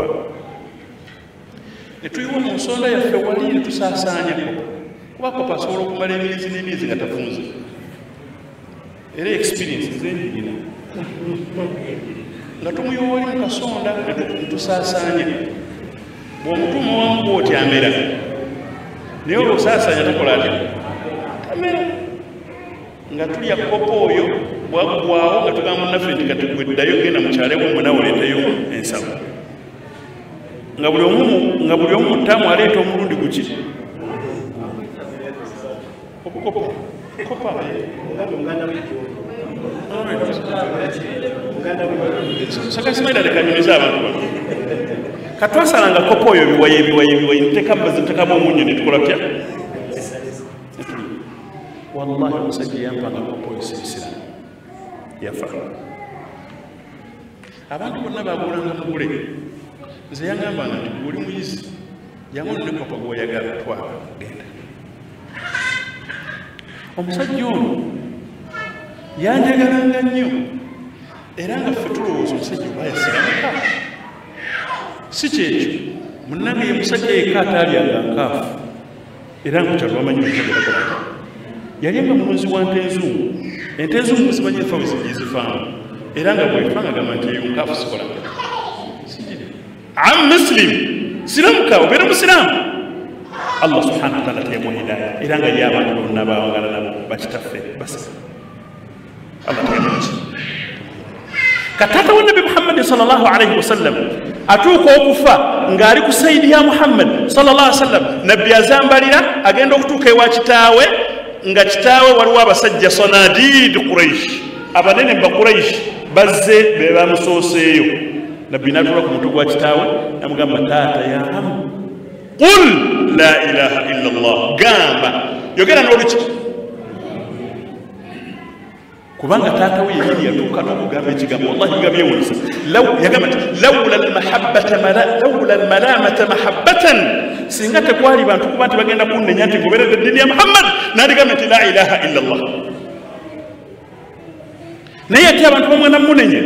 ne tuyiwa mu nsonda yaffe wali ne tusaasaanya kopa kuba kopa asobola okumala emyezi n'emyezi nga tafunze era experience zenjirina nga tumuyowali mu kasonda netusaasaanya bw'omutuma wamu bw'oti amera naye olwosaasaanya takola ati tamera nga tulya kopa oyo bwaggwawo nga tugamba munaffe nti kati gweddayo genda mukyalewo munawe oleetayo ensawo nga buli omu nga buli omu mutamu aleeta omulundi guki okukopa kopa sakasimaira lekanyumiza abantu bano katwasalanga kopa oyo biwaye biwaye biwaye ntekamazi ntekamu omunyo netukola tya wallahi omusajja yampanga kopa oyo sibisira yafa abantu bonna babulanga mugule nze yagambanga nti guli muyizi yangono ne kopa gwoyagala twala genda omusajja ono yanjagalanga nnyo era nga ffe tulowooza omusajja oba yasiramuka si kyekyo munnange ye musajja yekka ataalyanga nkaafu era nga kyalo bamanyi omusajja yalyanga mulunzi wa nte enzungu ente enzungu zimanyi efa we zigizifaamu era nga bwefa nga gamba nti eyo nkaafu sikola sigire am muslim siramuka obeera musiraamu Allah subhanahu wa ta'ala teyamuwa hidaya era nga ye abantu bonna bawagala nabo bakitaffe basi Allah teyamuwa katata wa nabi Muhammad sallallahu alayhi wasallam atuuka okufa ng'ali ku sayidi ya Muhammad sallallahu alayhi wasallam nabbi azambalira agenda okutuuka ewa kitaawe nga kitaawe waliwo abasajja sanadid Quraish abanene ba Quraish bazze be bamusooseeyo nabbi n'atuula ku mutwe gwa kitaawe namugamba taata ya am qul la ilaha illa Allah gamba yogera n'oluki kubanga taata we yali yatuuka n'okugamba ekigambo wallahi nga byewuunyisa yagamba nti lawla almahabbata lawla almalamata mahabbatan singa tekwali bantu kuba nti bagenda kunnenya nti goberedde eddiini ya Muhammad n'aligamba nti la ilaha illa Allah naye ati abantu bamwena munenye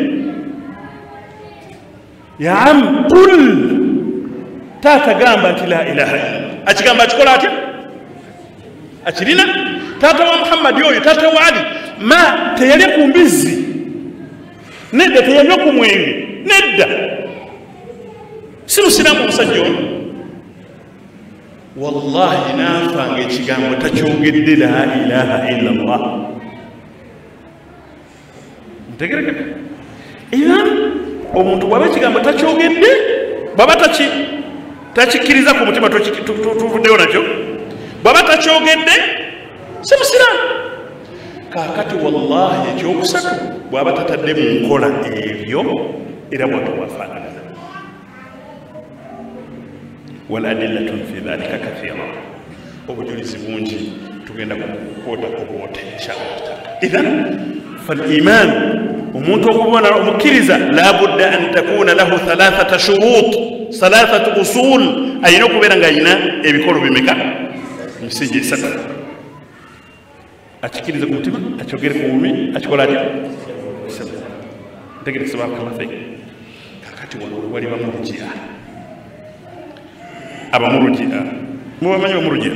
ya am qul taata gamba nti la ilaha illa Allah akigamba akikola atya akirina taata wa Muhammad oyo taata wa Ali ma teyali ku mbizi nedda teyanywa ku mwenge nedda si musiraamu omusajja ono wallahi naafanga ekigambo takyogedde la ilaha illa Allah ntegerekeka era omuntu bwaba ekigambo takyogedde bwaba taki takikkiriza ku mutima tuvuddeyo nakyo bwaba takyogedde si musiraamu kaakati wallahi ekyokusatu bwaba tatadde mu nkola ebyo era bwatu bwafaanagana waladillatun fi dhalika kathira obujulizi bungi tugenda kukwota okwote inshallah idhan faliman omuntu okubona omukkiriza labudda an takuna lahu thalathata shurut thalathatu usul ayina okubeera nga ayina ebikolo bimeka misingi esatu akikkiriza ku mutima akyogere ku mumi akikola atya ntegereza bakamafe kakati wano wali bamurujia abamurujia mubamanyi bamurujia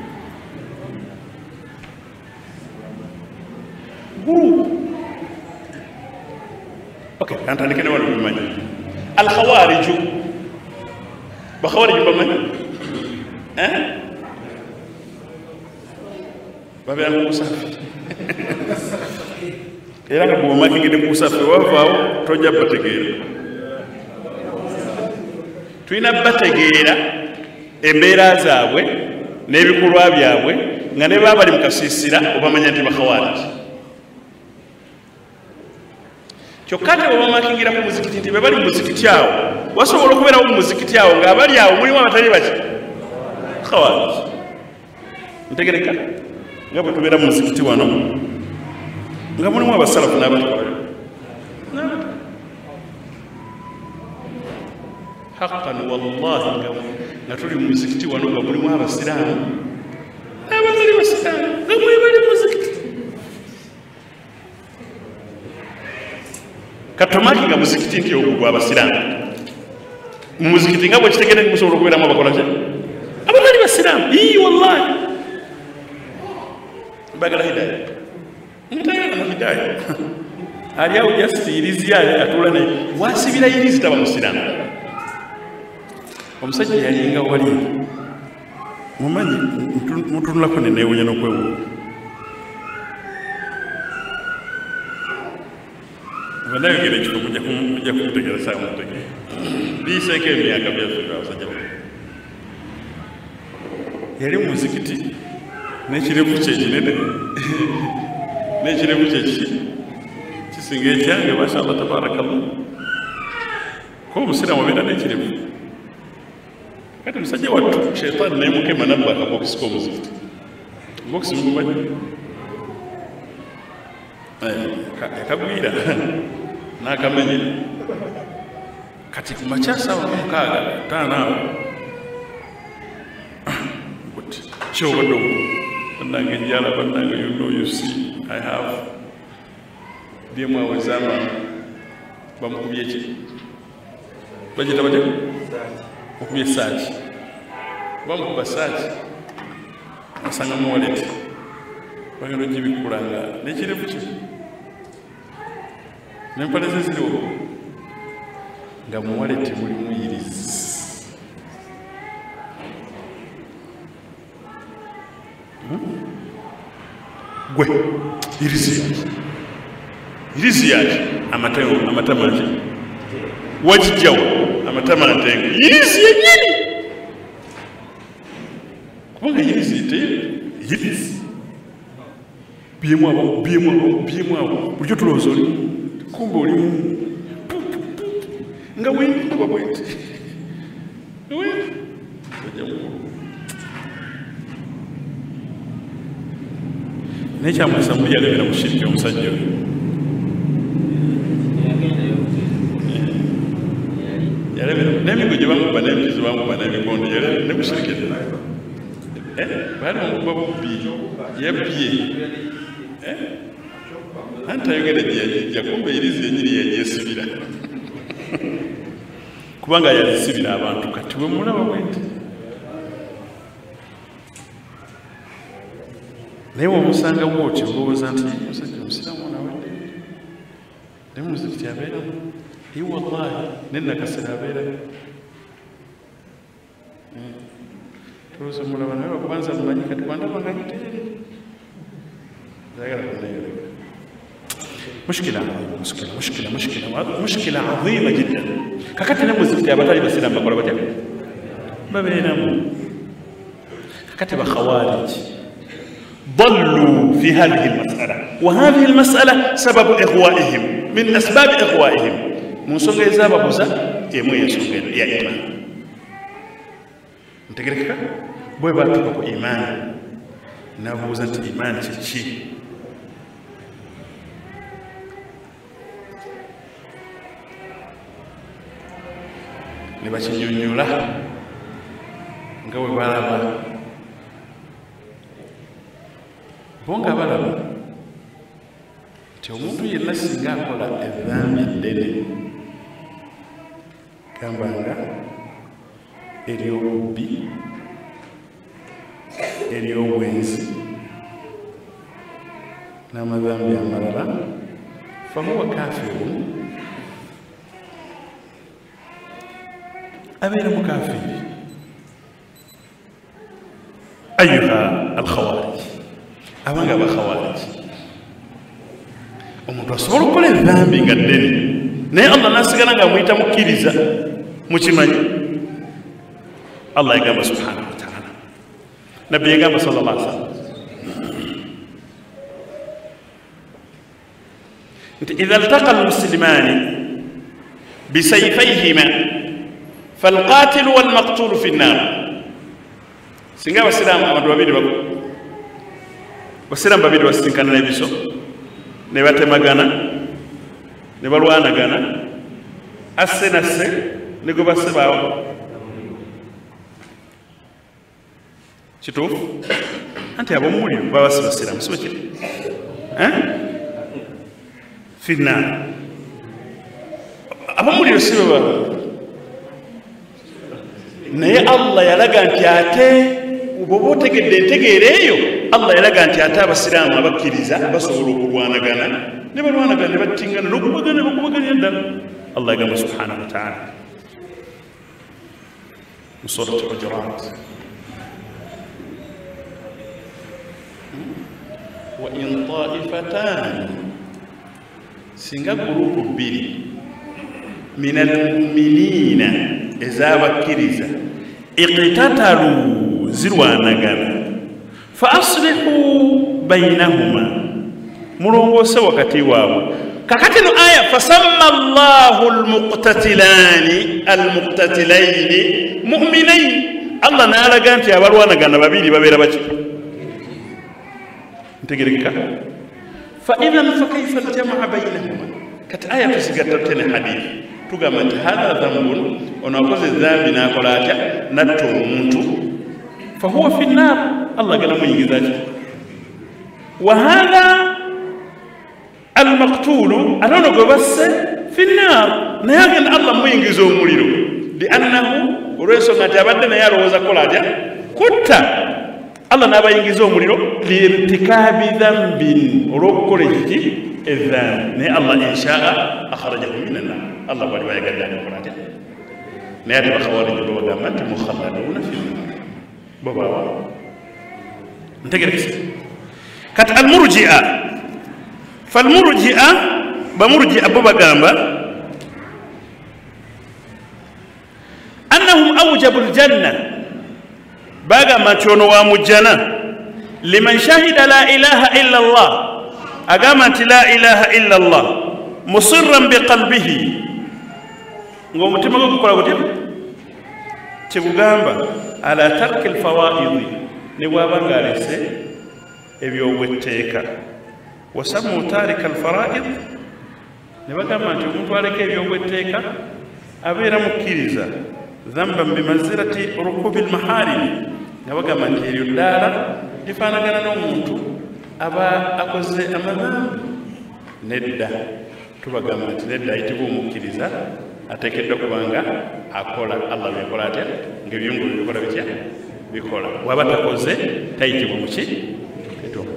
اوكي كانت انا كده ولا بماني الخوارج بخوارج بماني ها بابي انا مسافر era nga bw'omakingide ku busafe wavaawo tojja bategeera tulina bategeera embeera zaabwe n'ebikolwa byabwe nga ne baba bali mu kasiisira obamanya nti bakhawariji kyokka ate bw'obamakingire ku muzikiti nti be bali mu muzikiti awo wasobola okubeerawo mu muzikiti awo ng'abali awo mulimu abatali baki khawariji ntegereka nga bwe tubeera mu muzikiti wano nga mulimu abasalafu n'abatwala haqqan wallahi nga tuli mu muzikiti wano nga mulimu abasiraamu n'abatali basiraamu nga mwe bali mu muzikiti katomaki nga muzikiti nti ogwo gw'abasiraamu mu muzikiti nga bwe kitegere nti musobola okubeeramu abakola ki abatali basiraamu ii wallahi mbagala hidaya mutayana na hidaya ali awo jasirizi yale atula naye wasibira irizi taba musiraamu omusajja yalinga wali mumanyi mutunulako neneewunya n'okwewuunya banayogera ekifo kujja kumutegeresa mutegere biiseeko emyaka byaffe abasajja yali mu muzikiti n'ekirevu kye kinene n'ekirevu kye kiki kisinga ekyange mashallah tabarakallah ko omusiraamu abeera n'ekirevu kati musajja wattu sheitaani n'emukema nabba akabokisi k'omuzikiti bokisi mugumanyi akagwira n'akamenyera kati ku makyasawa mukaaga taanaawo kuti kyobadde obu bannange njala bannange you know you see I have byemwawe zama bamukubye ki bagita batya okubye saaki bamukuba saaki asanga mu waleti bagenda ogibikulanga n'ekirevu ki n'empale ze ziriwo nga mu waleti mulimu irizi gwe irizi yaki irizi yaki amata mangi wagijjawo amata mantengo irizi yennyini kubanga irizi te irizi byemu abo byemu abo byemu abo bulijjo tulowooza oli kumbe olimu nga bwendikuba bwenti nekyamulisa muli yalebera mu shiriki omusajja oyo yalebera n'emigo gye bamuba n'empizi bamuba n'emigondo yalebera ne mushiriki baali bamukuba bubbi yabbye anti ayogera gye yagijja kumbe irizi yenyini yagyesibira kubanga yazisibira abantu kati we mulaba bwenti naye womusanga bwotyo olowooza nti musajja omusiraamu nawadde naye muzikiti abeeramu i wallahi nenakasera abeeramu tulowooza mulaba naye bakubanza mumanyi kati wandabanga giteeri ayagala kunayoleka mushkila مشكلة مشكلة مشكلة مشكلة عظيمة جدا. كاكاتي نموز في أبطال بسلام بقول بتاعي ما بينهم كتب خوارج ضلوا في هذه المسألة، وهذه المسألة سبب إغوائهم، من أسباب إغوائهم من سنة إزابة بوزا يمو يسنة يا إيمان. أنت قلت بوي باتبقى إيمان نابوزا أنت إيمان تشي نباشي نيو لا ngawe balaba bonga balaba ti omuntu yenna singa akola edhambi eddene gambanga eryobubbi eryobwenzi n'amadhambi amalala fahuwa kafirun abeera mukafiri. أيها الخوارج أبغى بخوارج ومتصور كل الذنب قدني نه الله ناس كنا قاموا مكيرزا مجمعين الله يقام سبحانه وتعالى نبي يقام صلى الله عليه وسلم إذا التقى المسلمان بسيفيهما فالقاتل والمقتول في النار. Singa abasiraamu abantu babiri bako basiraamu babiri basinkana n'ebiso ne batemagana ne balwanagana asse nasse ne gwe basse baawo kituufu anti ab'omumuliro baba basi basiraamu si bakiri finna ab'omuliro si baba naye Allah yalaga nti ate bwoba otegedde entegeera eyo Allah yalaga nti ate abasiraamu abakkiriza basobola okulwanagana ne balwanagana ne battingana n'okubagana ne bakubaganya ddala. Allah yagamba subhanahu wa ta'ala mu surati Hujurat wa in ta'ifatani singa gurupu bbiri min almu'minina ezabakkiriza iqtatalu zirwanagana fa aslihu bainahuma mulongose wakati waabwe. kakati no aya fasamma Allahu almuqtatilani almuqtatilaini mu'minain. Allah naalaga nti abalwanagana babiri babeera baki ntegereka fa idhan fa kayfa aljamaa bainahuma. kati aya tusigatatene hadithi tugamba nti hadha dhambun onakoze dhambi nakola atya natta omuntu fahuwa fi nnar Allah gana muyingiza ki wa hadha almaqtulu atono gwe basse fi nnar naye agenda Allah muyingiza omuliro liannahu olw'ensonga nti abadde naye alowooza kukola atya kutta Allah n'abayingiza omuliro liirtikabi dhambin olw'okukola ekiki edhambi naye Allah inshaa akhrajahu min annar Allah bali bayagadde akola atya naye ate bakhawariji bo bagamba nti mukhalladuna fi nnar bo baba ntegerekese. kati almurji'a falmurji'a bamurji'a bo bagamba annahum awjabu aljanna bagamba nti ono wa mujjana liman shahida la ilaha illa Allah agamba nti la ilaha illa Allah musirran biqalbihi ng'omutima gwe gukola gutya kyegugamba ala tarki alfawaidi ne bw'aba ng'alese ebyobwetteeka wasamu tarika alfaraid ne bagamba nti omuntu aleka ebyobwetteeka abeera mukkiriza dhamban bimanzilati rukubi almaharimi ne bagamba nti eryo ddaala lifaanagana n'omuntu aba akoze amadhambi nedda tubagamba nti nedda ayitibwa omukkiriza ateekeddwa kubanga akola Allah byekola atya ng'ebyongulu bikola bitya bikola waba takoze tayitibwa muki etonga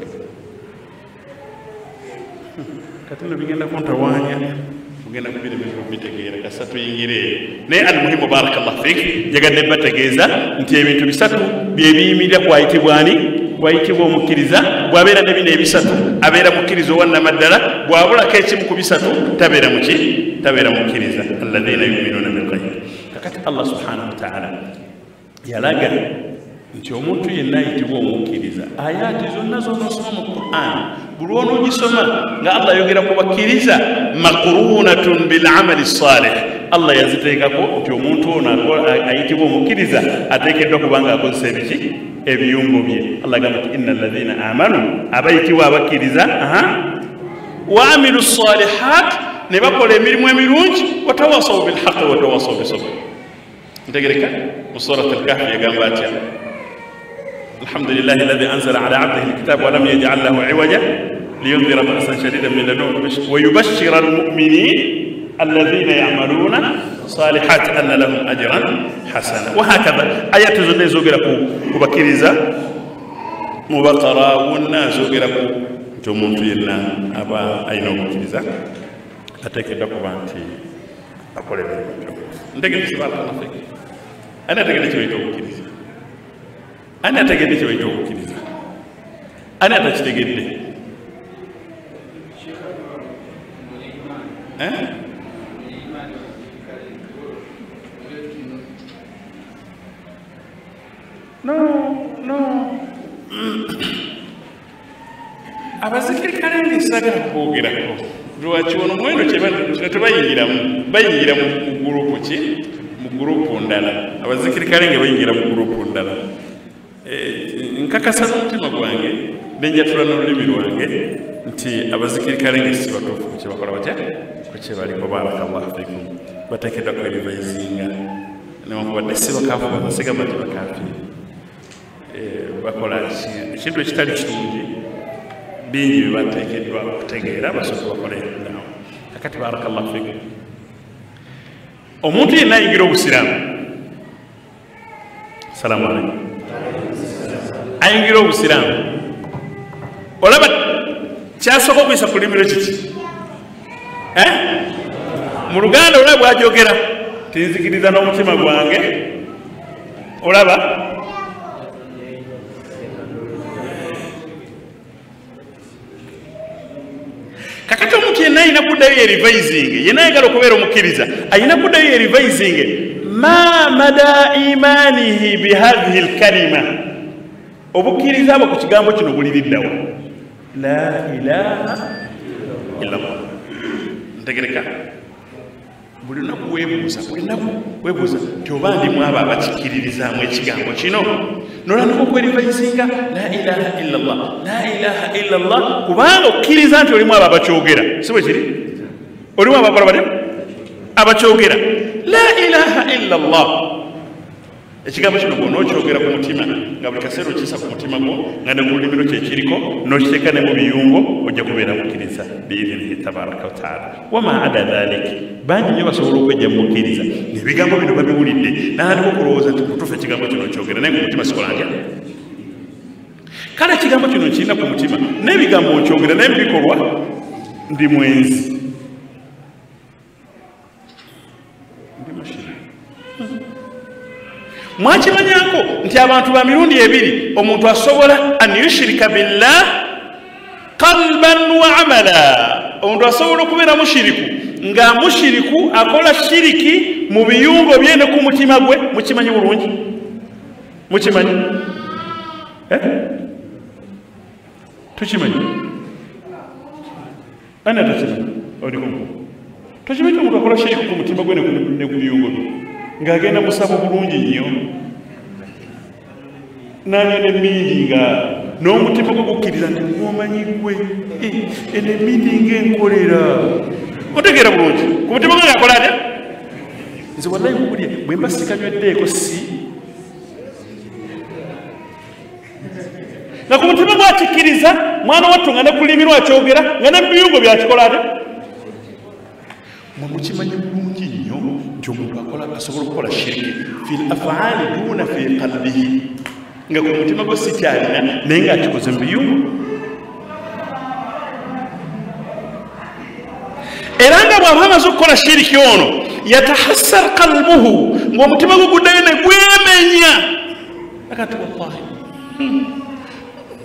kati no bigenda kuntawaanya mugenda kubira bitegeera kasa tuyingire naye almuhimu barakallahu fik jagadde bategeeza nti ebintu bisatu bye biyimirira kwayitibwani wayitibwa omukkiriza bw'abeera ne bino ebisatu abeera mukkiriza owannamaddala bw'abulako ekimu ku bisatu tabeera muki tabeera mukkiriza alladhina yuminuuna bilghayb kakati Allah subhanahu wa ta'ala yalaga nti omuntu yenna ayitibwa omukkiriza ayaati zonna z'onosoma mu Qur'an buli onoogisoma nga Allah ayogera ku bakkiriza maqrunatun bil amali salih Allah yaziteekako nti omuntu ono ayitibwa omukkiriza ateekeddwa kubanga akozesa ebiki ebiyungo bye Allah agamba nti inna alladhina amanu abayitibwa abakkiriza wa amilu salihat ne bakola emirimu emirungi watawasaw bilhaqi watawasaw bisabr ntegereka mu surat al-kahfi yagamba atya الحمد لله الذي أنزل على عبده الكتاب ولم يجعل له عوجا لينذر بأسا شديدا من لدنه ويبشر المؤمنين الذين يعملون صالحات أن لهم أجرا حسنا وهكذا آيات زني زوجركو وبكريزا مبقرة والناس زوجركو جمون فينا أبا أين مبكريزا أتيك دكوا أنتي أقول لك نتكلم سبحان الله أنا أتكلم شوية مبكريزا أنا أتجدد شوي توك كذا أنا أتجدد ها no no abazikiri kalenge sagala kwogerako lwaki ono mweno kyetubayingiramu bayingira mu gurupu ki mu gurupu ndala abazikiri kalenge bayingira mu gurupu ndala nkakasa n'omutima gwange nenjatula n'olulimi lwange nti abazikiri kalenge si batuufu ku kyebakola batya ku kyebaliko barakallahu fikum bateekeddwa kwerivayizinga newankubadde si bakaafu basigamba nti bakaafi bakola ekintu ekitali kirungi bingi byebateekeddwa okutegeera basooka bakole nawo kakati barakallahu fikum omuntu yenna ayingira obusiraamu salaamu alaykum ayingira obusiraamu olaba kyasooka okuyisa ku limiro kiki mu Luganda olaba bwajogera tinzikiriza n'omutima gwange olaba kakati omuntu yenna ayina kuddayo erivayizinge yenna ayagala okubeera omukkiriza ayina kuddayo erivayizinge ma mada imanihi bihadhihi lkalima obukkiriza bwe ku kigambo kino buliriddawo la ilaha illallah ntegereka buli lunaku weebuuza buli lunaku weebuuza nti oba ndimu abo abakikiririzaamu ekigambo kino nolandika okwerivayizinga la ilaha illallah la ilaha illallah kubanga okkiriza nti olimu abo abakyogera si bwe kiri olimu abo abakola batya abakyogera la ilaha illallah ekigambo kino bw'onookyogera ku mutima nga buli kaseera okisa ku mutima gwo nga ne mu lulimi kyekiriko n'okiteeka ne mu biyungo ojja kubeera mukkiriza biidhinihi tabaraka wataala wama ada dhalik bangi nnyo basobola okwejja mu mukkiriza ebigambo bino babiwulidde n'atandika okulowooza nti mutuufu ekigambo kino okyogera naye ku mutima sikola ntya kale ekigambo kino nkirina ku mutima n'ebigambo okyogera naye mubikolwa ndi mwenzi mwakimanyako nti abantu ba mirundi ebiri omuntu asobola an yushirika billah qalban wa amala omuntu asobola okubeera mushiriku nga mushiriku akola shiriki mu biyungo bye ne ku mutima gwe mukimanyi bulungi mukimanyi tukimanyi ana tukimanyi olikumku tukimanyi omuntu akola shiriki ku mutima gwe ne ku biyungo bye ng'agenda musaba bulungi nnyo n'anya n'emmindi nga n'omutima gwe gukkiriza nti ng'omanyi gwe eno emmindi ng'enkolera otegeera bulungi ku mutima gwe ng'akola atya nze wallahi kukulya bwe mba sikanyweddeko si nga ku mutima gwe akikkiriza mwana wattu nga ne kulimi lwakyogera nga ne mubiyungo byakikola atya mwe mukimanyi bulungi nnyo nti omuntu akola asobola okukola shiriki fi lafaali duna fi qalbihi nga ku mutima gwe sikyalina naye ng'akikoze mu biyungo era nga bw'aba amaze okukola shiriki ono yatahassar qalbuhu ng'omutima gwe guddayo ne gwemenya akati wallahi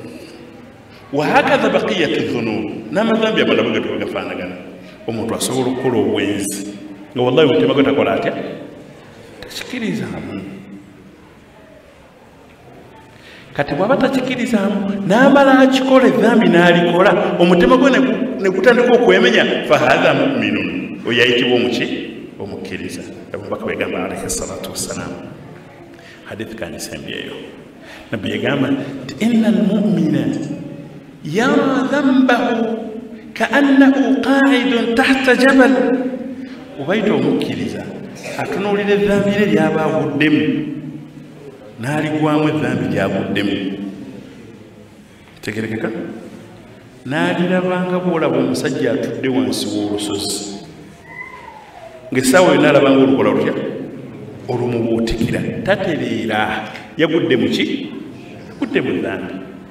wahakadha baqiyatu dhunub n'amadhambi amalala bwe gatyo gafaanagana. Omuntu asobola okukola obwenzi nga wallahi omutima gwe takola atya takikirizaamu. Kati bw'aba takikirizaamu n'amala akikola edhambi n'alikola omutima gwe ne gutandika okwemenya, fahadha muminun, oyo ayitibwa omuki omukkiriza. Abubakar bwe yagamba alayhi salatu wassalamu, hadithi kanisembyeyo, nabbi yagamba nti inna almumina yara dhanbahu kaannahu qaidun tahta jabal. Obaita omukkiriza atunuulira edhambi lye lyaba aguddemu n'aligwamu edhambi lyaguddemu, kitegerekeka, n'alirabanga bw'olaba omusajja atudde wansi w'olusozi ng'essaawa yonna alabanga olukola lutya olumubuutikira, tatereera, yagudde mu ki? Yagudde mu dhambi.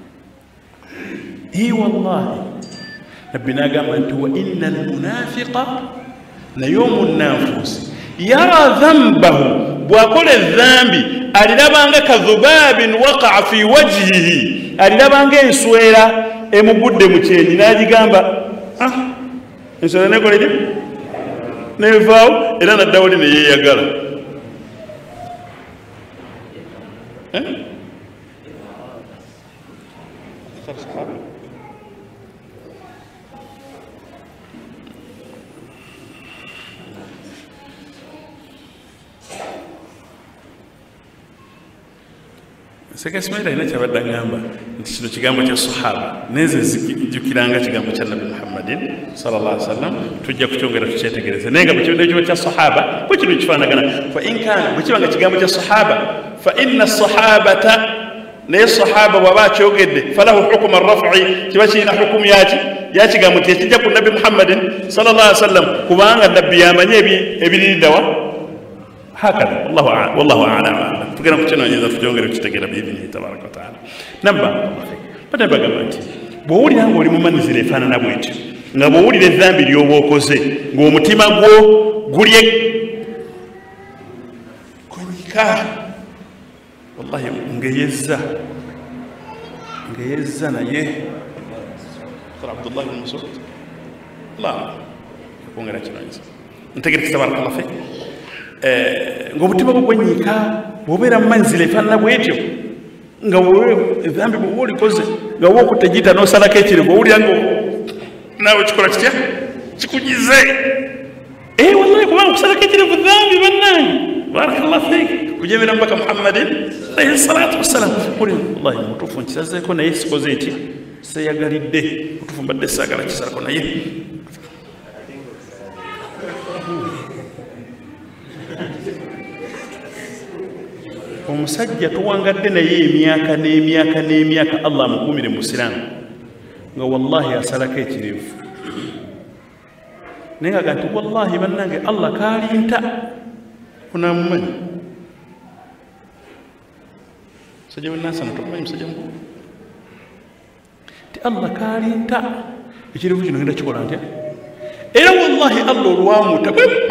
Ii wallahi, nabbi n'agamba nti wa inna almunafiqa, naye omunnanfuusi yara dhanbahu, bw'akola edhambi alirabanga kadhubaabin waqa'a fi wajhihi, alirabanga enswera emugudde mu kyenyi n'agigamba ah, enswera nekola gye nevaawo era naddawo li neyeeyagala. Seka Ismaila ina kyabadde agamba nti kino kigambo kya sahaba neze zijjukiranga kigambo kya Nabi Muhammadin sallallahu alaihi wasallam, tujja kukyongera tukyetegereze naye nga bwe kiba kya sahaba bwe kino kifaanagana. Fa in kana bwe kiba nga kigambo kya sahaba fa inna sahabata, naye sahaba bw'aba akyogedde falahu hukuma arraf'i, kiba kirina hukumu yaki yakigambo nti ekijja ku Nabi Muhammadin sallallahu alaihi wasallam, kubanga nabbi yamanye ebiririddawa هكذا. والله أعلم، والله أعلم. تقرأ كتير عن هذا الفيديو غير كتير كده بإذنه تبارك وتعالى. نبأ بدأ بقى ماتي. بقولي هم بقولي ممن نزل فانا نبويت. نبقولي الذنب اليوم وكوزي. قوم تيما قو قولي كونيكا. والله نجيزة نجيزة نيه. ترى عبد الله بن مسعود. لا. يكون غير كتير عن هذا. أنت قلت تبارك الله فيك. ng'omutima gwo gwenyiika bw'obeera mu manzile efaanana bw'etyo nga edhambi bw'oba olikoze nga oba okutta giyita n'osalako ekirigo owulira nga naawe kikola kitya kikugize. Eh wallahi kubanga kusalako ekirigo dhambi bannange, barakallahu fiik, kujemera mpaka Muhammadin alayhi salatu wassalam. Uli wallahi mutuufu nkisazeeko naye sikoze eki seeyagalidde, mutuufu mbadde saagala kisalako naye omusajja tuwangadde naye emyaka n'emyaka n'emyaka, Allah amukuumire mu Busiraamu, nga wallahi asalako ekirevu naye nga nti wallahi bannange Allah kaalinta onaamumanyi musajja wennansana tomumanyi musajja mukulu ti Allah kaalinta ekirevu kino ngenda kikola ntya era wallahi Allah olwamuta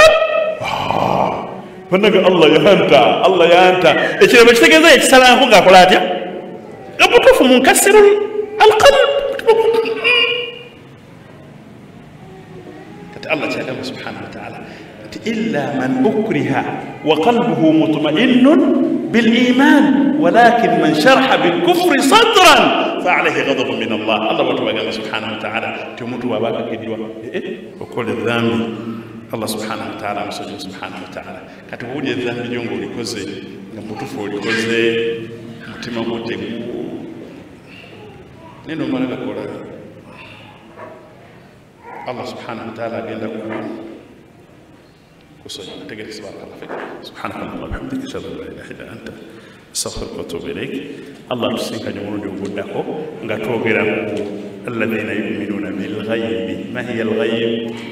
bannange Allah yanta Allah yanta ekirabo kitegeeza ekisalaako ng'akola atya nga butuufu munkasiru alqalb. kati Allah kyagamba subhanahu wa ta'ala nti illa man ukriha wa qalbuhu mutma'innun bil iman walakin man sharaha bil kufri sadran fa alayhi ghadabun min Allah. Allah bw'atyo bagamba subhanahu wa ta'ala nti omuntu bw'aba akakiddwa okola edhambi Allah subhanahu wa ta'ala amusonyiwa subhanahu wa ta'ala. Kati bw'owulira edhambi lyo ng'olikoze nga mutuufu olikoze mutima gudde naye n'omala gakola, Allah subhanahu wa ta'ala agenda kusonyiwa. Tegereza barakallahu fiik. Subhanaka Allahumma wa bihamdika ashhadu an la ilaha illa anta astaghfiruka wa atubu ilayk. Allah tusinkanye omulundi oguddako nga twogera ku alladhina yu'minuna bil ghaibi. Ma hiya al ghaib?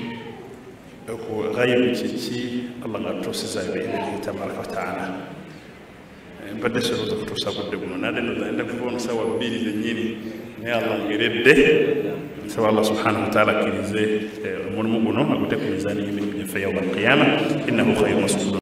غيب تشي الله غاتوسا بإذنه تبارك وتعالى. بدأ شروط كتوسا بدقنا نادل عندك فون سوا بيري ذنيري يا الله يرد سوا الله سبحانه وتعالى كنيزة من مبنو أقول لك ميزانية من في يوم القيامة إنه خير مسؤول.